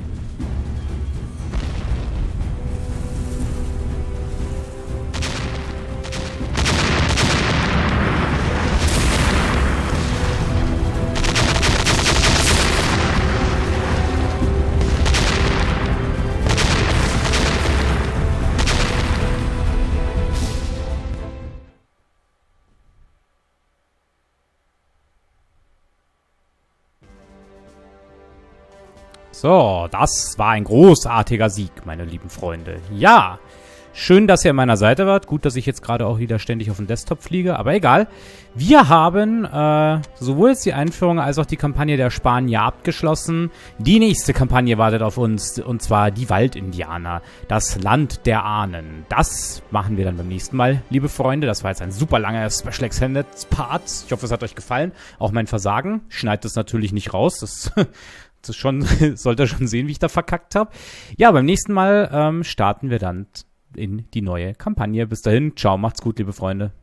So, das war ein großartiger Sieg, meine lieben Freunde. Ja, schön, dass ihr an meiner Seite wart. Gut, dass ich jetzt gerade auch wieder ständig auf den Desktop fliege, aber egal. Wir haben sowohl jetzt die Einführung als auch die Kampagne der Spanier abgeschlossen. Die nächste Kampagne wartet auf uns, und zwar die Waldindianer, das Land der Ahnen. Das machen wir dann beim nächsten Mal, liebe Freunde. Das war jetzt ein super langer Special Extended Part. Ich hoffe, es hat euch gefallen. Auch mein Versagen. Schneidet das natürlich nicht raus. Das schon, sollt ihr schon sehen, wie ich da verkackt habe. Ja, beim nächsten Mal starten wir dann in die neue Kampagne. Bis dahin, ciao, macht's gut, liebe Freunde.